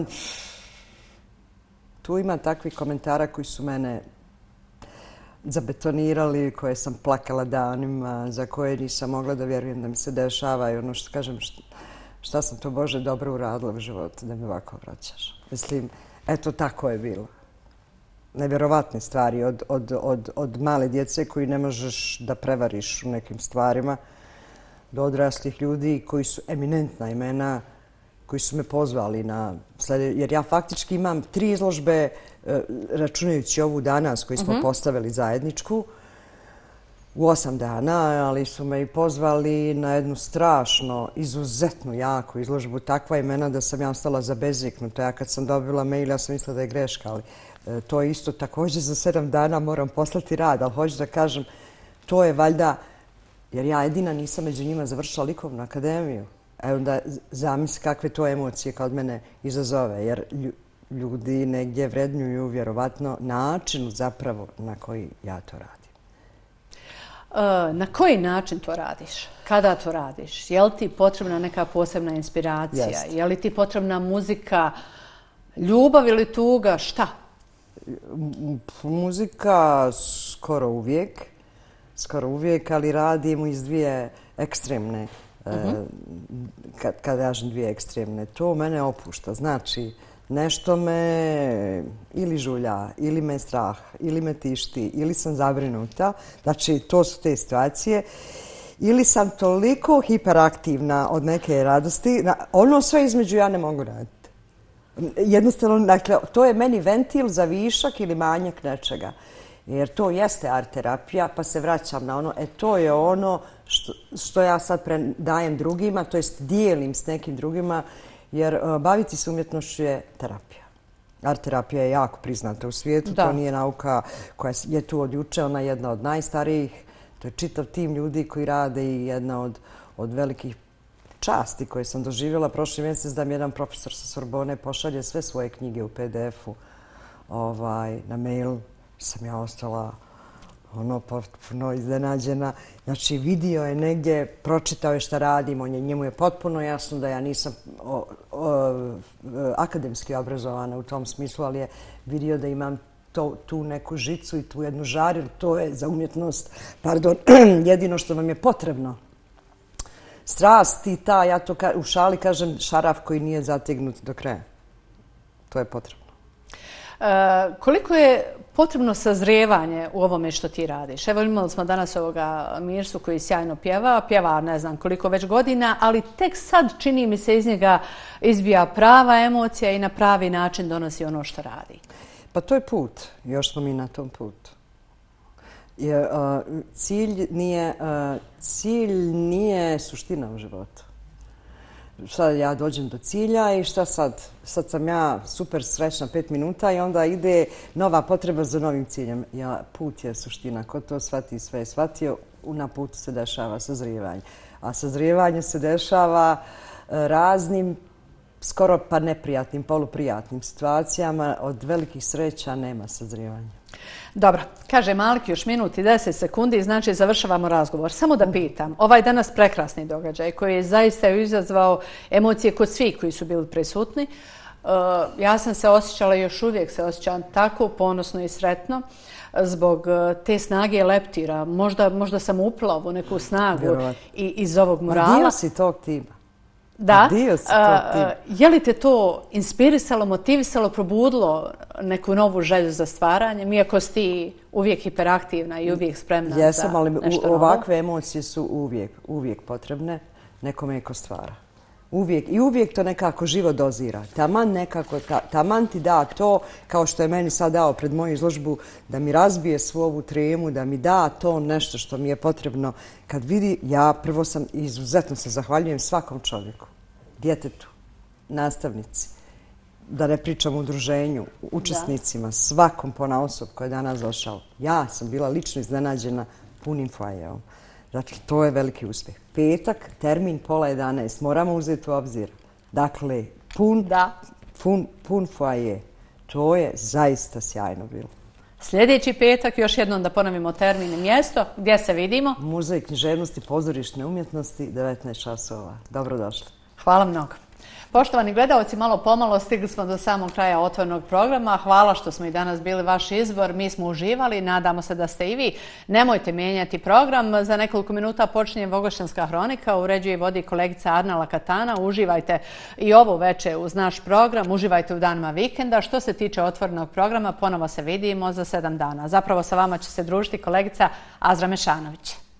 Speaker 6: tu ima takvih komentara koji su mene zabetonirali, koje sam plakala danima, za koje nisam mogla da vjerujem da mi se dešava i ono što kažem, šta, šta sam to Bože dobro uradila u životu da mi ovako vraćaš. Mislim, eto tako je bilo. Nevjerovatne stvari od, od, od, od male djece koji ne možeš da prevariš u nekim stvarima do odraslih ljudi koji su eminentna imena, koji su me pozvali na sljedeće, jer ja faktički imam tri izložbe, računajući ovu danas koju smo mm-hmm. postavili zajedničku, u osam dana, ali su me i pozvali na jednu strašno, izuzetnu, jaku izložbu, takva imena da sam ja ostala zabeziknuta. Ja kad sam dobila mail, ja sam mislila da je greška, ali e, to je isto također za sedam dana moram poslati rad, ali hoću da kažem, to je valjda, jer ja jedina nisam među njima završila likovnu akademiju. Evo da zamisli kakve to emocije kao od mene izazove, jer ljudi negdje vrednjuju vjerovatno način zapravo na koji ja to radim.
Speaker 1: E, na koji način to radiš? Kada to radiš? Je li ti potrebna neka posebna inspiracija?
Speaker 6: Jest.
Speaker 1: Je li ti potrebna muzika, ljubav ili tuga? Šta?
Speaker 6: Muzika skoro uvijek, skoro uvijek, ali radim iz dvije ekstremne. Mm-hmm. Kad, kad kažem dvije ekstremne, to mene opušta. Znači, nešto me ili žulja, ili me strah, ili me tišti, ili sam zabrinuta. Znači, to su te situacije. Ili sam toliko hiperaktivna od neke radosti. Ono sve između ja ne mogu raditi. Jednostavno, dakle, to je meni ventil za višak ili manjak nečega. Jer to jeste art terapija, pa se vraćam na ono, e to je ono što, što ja sad predajem drugima, to jest dijelim s nekim drugima, jer uh, baviti se umjetnošću je terapija. Art terapija je jako priznata u svijetu, da. To nije nauka koja je tu od juče, ona je jedna od najstarijih, to je čitav tim ljudi koji rade i jedna od, od velikih časti koje sam doživjela prošli mjesec da mi jedan profesor sa Sorbone pošalje sve svoje knjige u pe de efu ovaj, na mail. Sam ja ostala ono potpuno iznenađena. Znači, vidio je negdje, pročitao je šta radim, on je, njemu je potpuno jasno da ja nisam o, o, akademski obrazovana u tom smislu, ali je vidio da imam to, tu neku žicu i tu jednu žar, to je za umjetnost, pardon, jedino što vam je potrebno. Strast i ta, ja to ka, u šali kažem, šaraf koji nije zategnut do kraja. To je potrebno.
Speaker 1: E, koliko je potrebno sazrijevanje u ovome što ti radiš? Evo imali smo danas ovoga Mirsu koji sjajno pjeva, pjeva ne znam koliko već godina, ali tek sad čini mi se iz njega izbija prava emocija i na pravi način donosi ono što radi.
Speaker 6: Pa to je put, još smo mi na tom putu. Cilj nije, cilj nije suština u životu. Sad ja dođem do cilja i šta sad? Sad sam ja super srećna pet minuta i onda ide nova potreba za novim ciljem. Ja, put je suština. Ko to shvati, sve je shvatio, na putu se dešava sazrijevanje. A sazrijevanje se dešava raznim, skoro pa neprijatnim, poluprijatnim situacijama. Od velikih sreća nema sazrijevanja.
Speaker 1: Dobro, kaže Malik, još minut i deset sekundi, znači završavamo razgovor. Samo da pitam, ovaj danas prekrasni događaj koji je zaista izazvao emocije kod svih koji su bili prisutni, ja sam se osjećala, još uvijek se osjećam tako ponosno i sretno zbog te snage leptira. Možda, možda sam upla u neku snagu i, iz ovog morala.
Speaker 6: Dio si tog tima.
Speaker 1: Da. Je li te to inspirisalo, motivisalo, probudilo neku novu želju za stvaranjem, iako si ti uvijek hiperaktivna i uvijek spremna za nešto novo?
Speaker 6: Jesam, ali ovakve emocije su uvijek, uvijek potrebne nekome ko stvara. Uvijek, i uvijek to nekako živo dozira. Taman nekako, taman ti da to, kao što je meni sad dao pred moju izložbu, da mi razbije svu ovu tremu, da mi da to nešto što mi je potrebno. Kad vidi, ja prvo sam, izuzetno se zahvaljujem svakom čovjeku, djetetu, nastavnici, da ne pričam o udruženju, učesnicima, svakom ponaosob koji je danas došao. Ja sam bila lično iznenađena punim foajeom. Dakle, to je veliki uspjeh. Petak, termin pola jedanaest, moramo uzeti u obzir. Dakle, pun, pun, pun foaje. To je zaista sjajno bilo.
Speaker 1: Sljedeći petak, još jednom da ponovimo termin i mjesto, gdje se vidimo?
Speaker 6: Muzej književnosti, pozorišne umjetnosti, devetnaest časova. Dobrodošli.
Speaker 1: Hvala mnogo. Poštovani gledalci, malo pomalo stigli smo do samog kraja otvorenog programa. Hvala što smo i danas bili vaš izbor. Mi smo uživali, nadamo se da ste i vi. Nemojte mijenjati program. Za nekoliko minuta počinje Vogošćanska hronika. Uređuje i vodi kolegica Arnela Katana. Uživajte i ovo večer uz naš program. Uživajte u danima vikenda. Što se tiče otvorenog programa, ponovo se vidimo za sedam dana. Zapravo sa vama će se družiti kolegica Azra Mešanović.